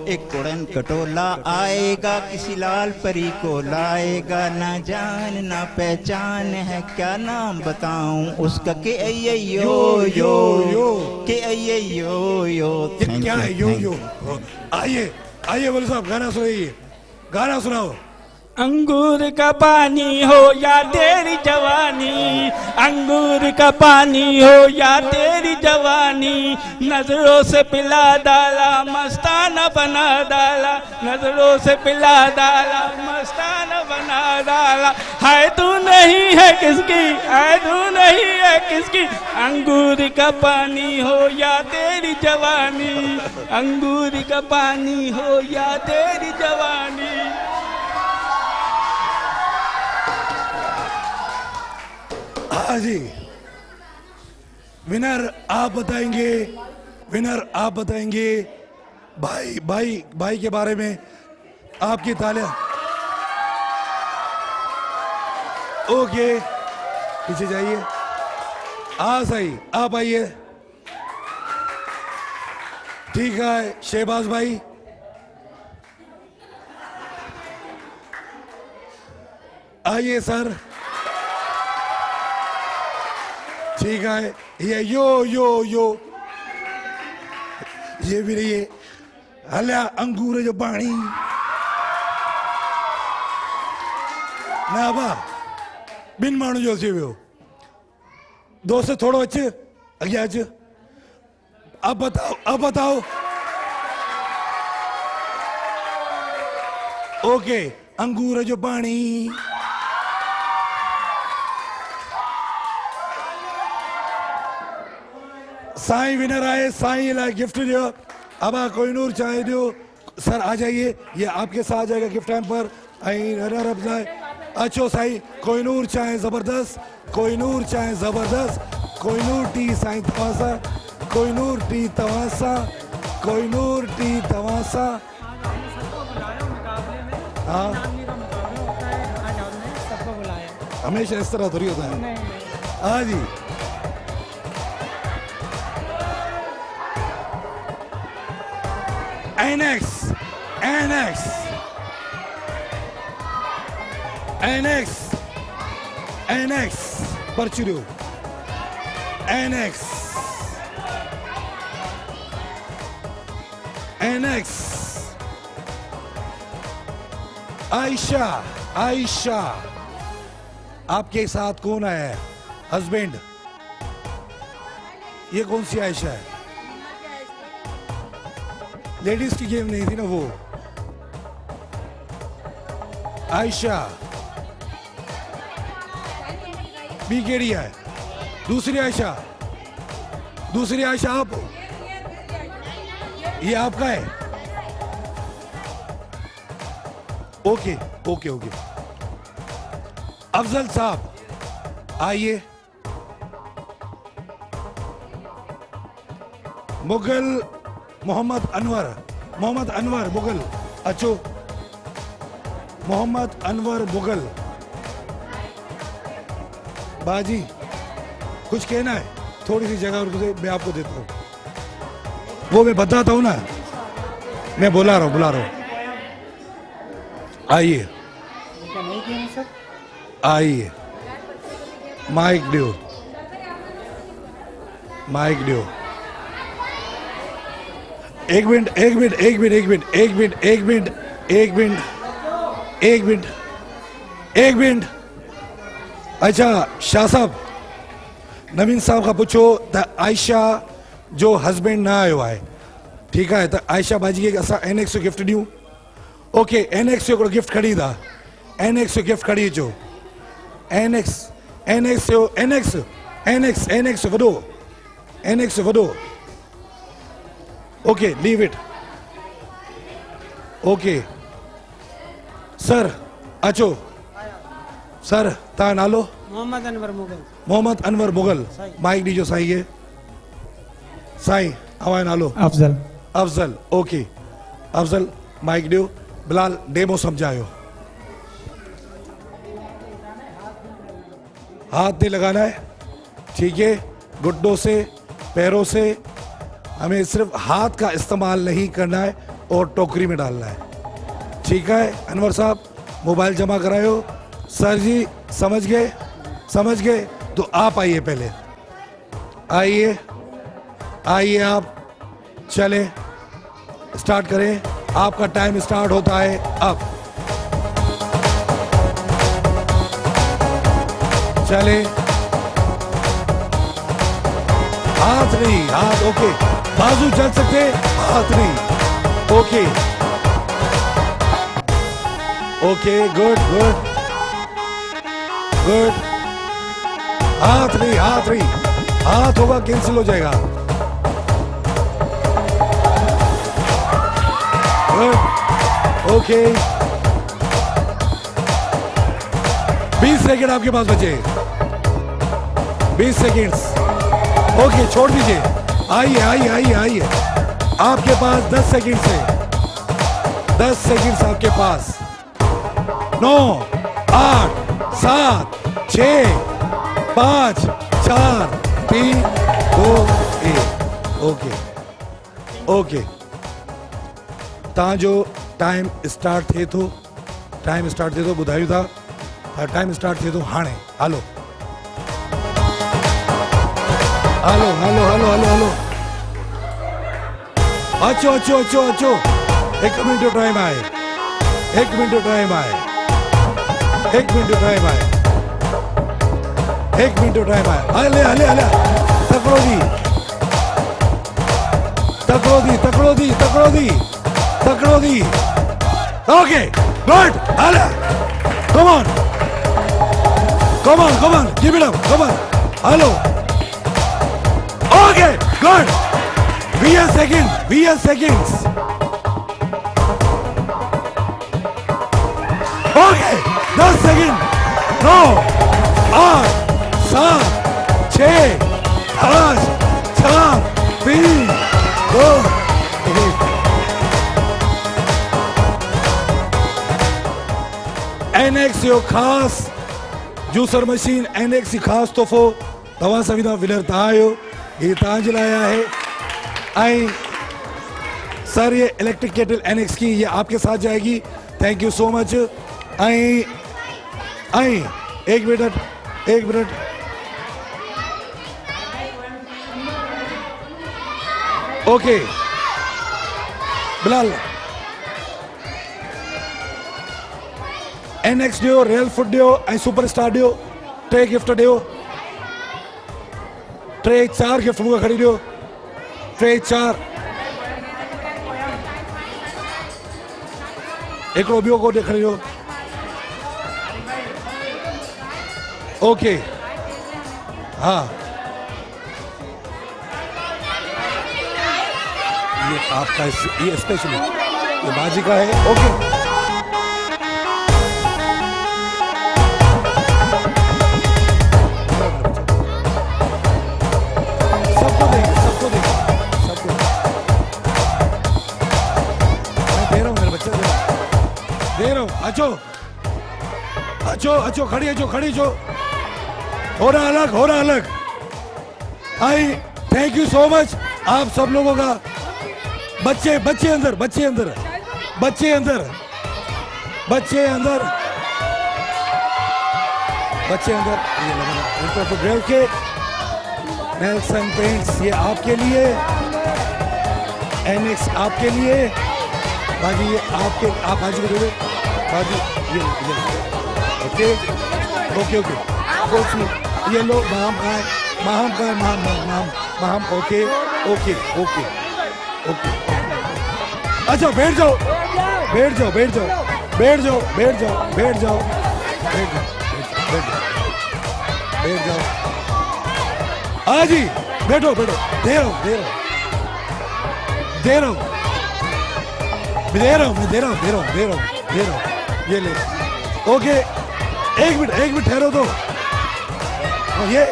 S11: एक उड़न खटोला आएगा किसी लाल परी को लाएगा, ना जान ना पहचान है क्या नाम बताऊं उसका, के यो के यो।
S3: क्या है यो? आइए आइए बोलो साहब, गाना सुनाइए, गाना सुनाओ।
S16: अंगूर का पानी हो या तेरी जवानी, अंगूर का पानी हो या तेरी जवानी, नजरों से पिला डाला मस्ताना बना डाला, नजरों से पिला डाला मस्ताना बना डाला। है तू नहीं है किसकी, है तू नहीं है किसकी, अंगूर का पानी हो या तेरी जवानी, अंगूर का पानी हो या तेरी जवानी।
S3: हाँ जी, विनर आप बताएंगे, विनर आप बताएंगे। भाई भाई भाई के बारे में आपकी तालियां। ओके पीछे जाइए, सही आप आइए। ठीक है शहबाज भाई, आइए सर। ठीक है ये यो ये भी रही है। हल्या अंगूर जो पानी ना बा बिन माण्हू जो अचे वियो। दोस्त थोड़ो अच अॻियां अच। अब बताओ ओके अंगूर जो पानी। साईं विनर आए, साईं लाए गिफ्ट दियो। अब कोहिनूर चाय दियो सर, आ जाइए, ये आपके साथ आ जाएगा गिफ्ट टाइम पर। रनर अप लाए अच्छो साईं कोहिनूर चाय जबरदस्त, कोहिनूर चाय जबरदस्त, कोहिनूर टी साईं तवासा, कोहिनूर टी तवासा, कोहिनूर टी तवासा। हाँ हमेशा इस तरह थोड़ी होता है। हाँ जी NX परचुरियो NX आयशा आपके साथ कौन आया है? हस्बैंड। ये कौन सी आयशा है? लेडीज की गेम नहीं थी ना वो। आयशा बी केड़ी है? दूसरी आयशा आप, ये आपका है? Okay okay okay. अफजल साहब आइए। मुगल मोहम्मद अनवर मुगल अच्छो। मोहम्मद अनवर मुगल। बाजी कुछ कहना है? थोड़ी सी जगह मैं आपको देता हूँ, वो मैं बताता हूँ ना, मैं बुला रहा हूँ। आइए आइए, माइक दियो। एक मिनट। अच्छा शाह साहब, नवीन साहब का पूछो त आयशा जो हस्बैंड ना आयो है, ठीक है, तो आयशा बाजी के असा NX गिफ्ट दियूं। ओके NX जो गिफ्ट खड़ी था, NX जो गिफ्ट खड़ी जो NX वडो। Okay leave it. Okay sir अचो। सर ता नालो?
S9: मोहम्मद अनवर मुगल।
S3: माइक दीजो साईं ये। साईं हवा नालो? अफजल। ओके अफजल माइक दियो। बिलाल डेमो समझायो। हाथ नहीं लगाना है, ठीक है? घुटनों से पैरों से, हमें सिर्फ हाथ का इस्तेमाल नहीं करना है, और टोकरी में डालना है। ठीक है अनवर साहब, मोबाइल जमा करायो। सर जी समझ गए? समझ गए? तो आप आइए, पहले आइए, आइए आप, चले स्टार्ट करें। आपका टाइम स्टार्ट होता है अब। चले, हाथ नहीं, हाथ ओके, बाजू चल सकते, हाथ नहीं, okay okay, good good good. हाथ नहीं, हाथ नहीं, हाथ होगा कैंसिल हो जाएगा। गुड ओके, 20 सेकेंड आपके पास बचे, 20 सेकेंड्स। ओके छोड़ दीजिए, आइए आइए आइए आइए, आपके पास 10 सेकेंड से 10 सेकेंड्स आपके पास। 9 8 7 6 5 4 3 2 1। ओके ओके, तव्हां जो टाइम स्टार्ट थे तो, टाइम स्टार्ट थे तो ॿुधायूं था, टाइम स्टार्ट थे तो हाणे। Hello hello hello hello hello hello, अचो अचो अचो अचो, 1 मिनट जो टाइम आए, 1 मिनट जो टाइम आए, 1 मिनट जो टाइम आए, 1 मिनट जो टाइम आए। हले हले हले, तकड़ो दी तकड़ो दी तकड़ो दी तकड़ो दी तकड़ो दी। ओके गुड, हले, come on come on come on, give it up, come on, hello, okay good. 20 second, 20 seconds, okay 10 second. 9 8 7 6 5 4 3 2 1। NX जो खास जूसर मशीन, एनएक्स जी खास तोहफ़ो तव्हां सभी दा विनर तव्हां आहियो, ये तव्हां जे लाइ आहे। आई सर, ये इलेक्ट्रिक केटल एनएक्स की ये आपके साथ जाएगी, थैंक यू सो मच। आई आई, 1 minute 1 minute, okay Bilal, NX ॾियो, रियल फूड ॾियो ऐं सुपर स्टार ॾियो, 3 गिफ्ट ॾियो, 3 4 गिफ्ट मूंखे खणी ॾियो, 3 4। हिकिड़ो ॿियो कोड खणी ॾियो, ओके हाँ, ये आपका, ये स्पेशली ये बाजी का है, ओके। सबको देंगे, सबको देंगे, सबको मैं दे रहा हूँ, मेरे बच्चे दे रहा हूँ। अचो अचो अचो, खड़ी अचो, खड़ी अचो, हो रहा अलग, हो रहा अलग। आई थैंक यू सो मच आप सब लोगों का। बच्चे बच्चे अंदर, बच्चे अंदर, बच्चे अंदर, बच्चे अंदर, बच्चे अंदर। ये लगा तो ब्रेक के नेल्सन पेंट्स, ये आपके लिए, एनएक्स आपके लिए, बाजी ये आपके, आप बाजी को दे दो बाजी, ये ओके ओके ओके, कुछ नहीं, ये लो, माम का है, माम का है, माम माम माम, ओके ओके ओके ओके। अच्छा बैठ जाओ, बैठ जाओ, बैठ जाओ, बैठ जाओ, बैठ जाओ, बैठ जाओ, बैठ जाओ, बैठ जाओ, बैठ जाओ, हाँ जी बैठो बैठो, दे रहा हूँ दे रहा हूँ दे रहा हूँ दे रहा हूँ, मैं दे रहा हूँ दे रहा हूँ दे रहा हूँ दे रहा हूँ, ये ले, ओके। 1 मिनट ठहरो तो, ये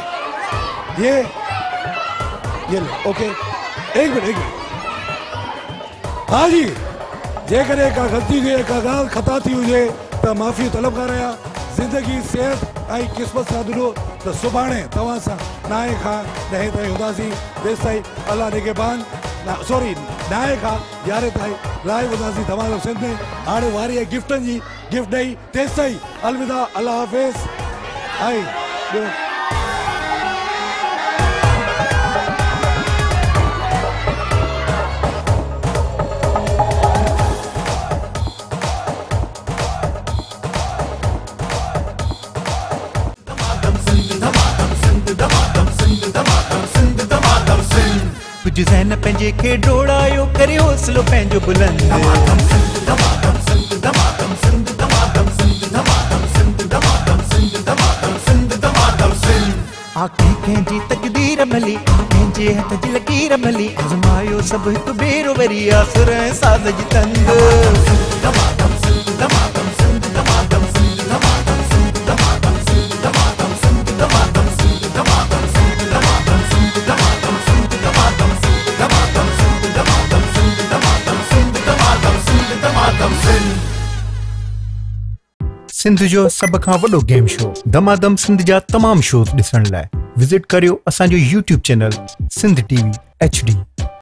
S3: ले, ओके 1 मिनट। हाँ जी, जेकर का गलती हुई, का ॻाल्हि ख़ता थी हुजे त माफ़ी तलब कर रहा, ज़िंदगी सेहत ऐं क़िस्मत सां दुलो त सुभाणे तव्हां सां 9 खां 10 ताईं हूंदासीं। तेसिताईं अल्लाह निगहबान। सॉरी 9 खां 11 ताईं लाइव हूंदासीं दमादम सिंध में। हाणे वारी आहे गिफ्टनि जी। गिफ्ट ॾेई तेसिताईं अलविदा, अल्लाह हाफ़िज़। ऐं ॿियो
S11: कुछ ज़हन पंहिंजे खे डोड़ायो करे हौसलो पंहिंजो बुलंद। आखिरी कंहिंजी तक़दीर मली, कंहिंजे हथ जी लकीर मली, आज़मायो सभु हिकु भेरो वरी आसुर ऐं साज़ जी तंद।
S10: सिंध जो सब खां वॾो गेम शो दमादम सिंध जा तमाम शोज़ ॾिसण लाइ विज़िट करियो असांजो YouTube channel Sindh TV HD।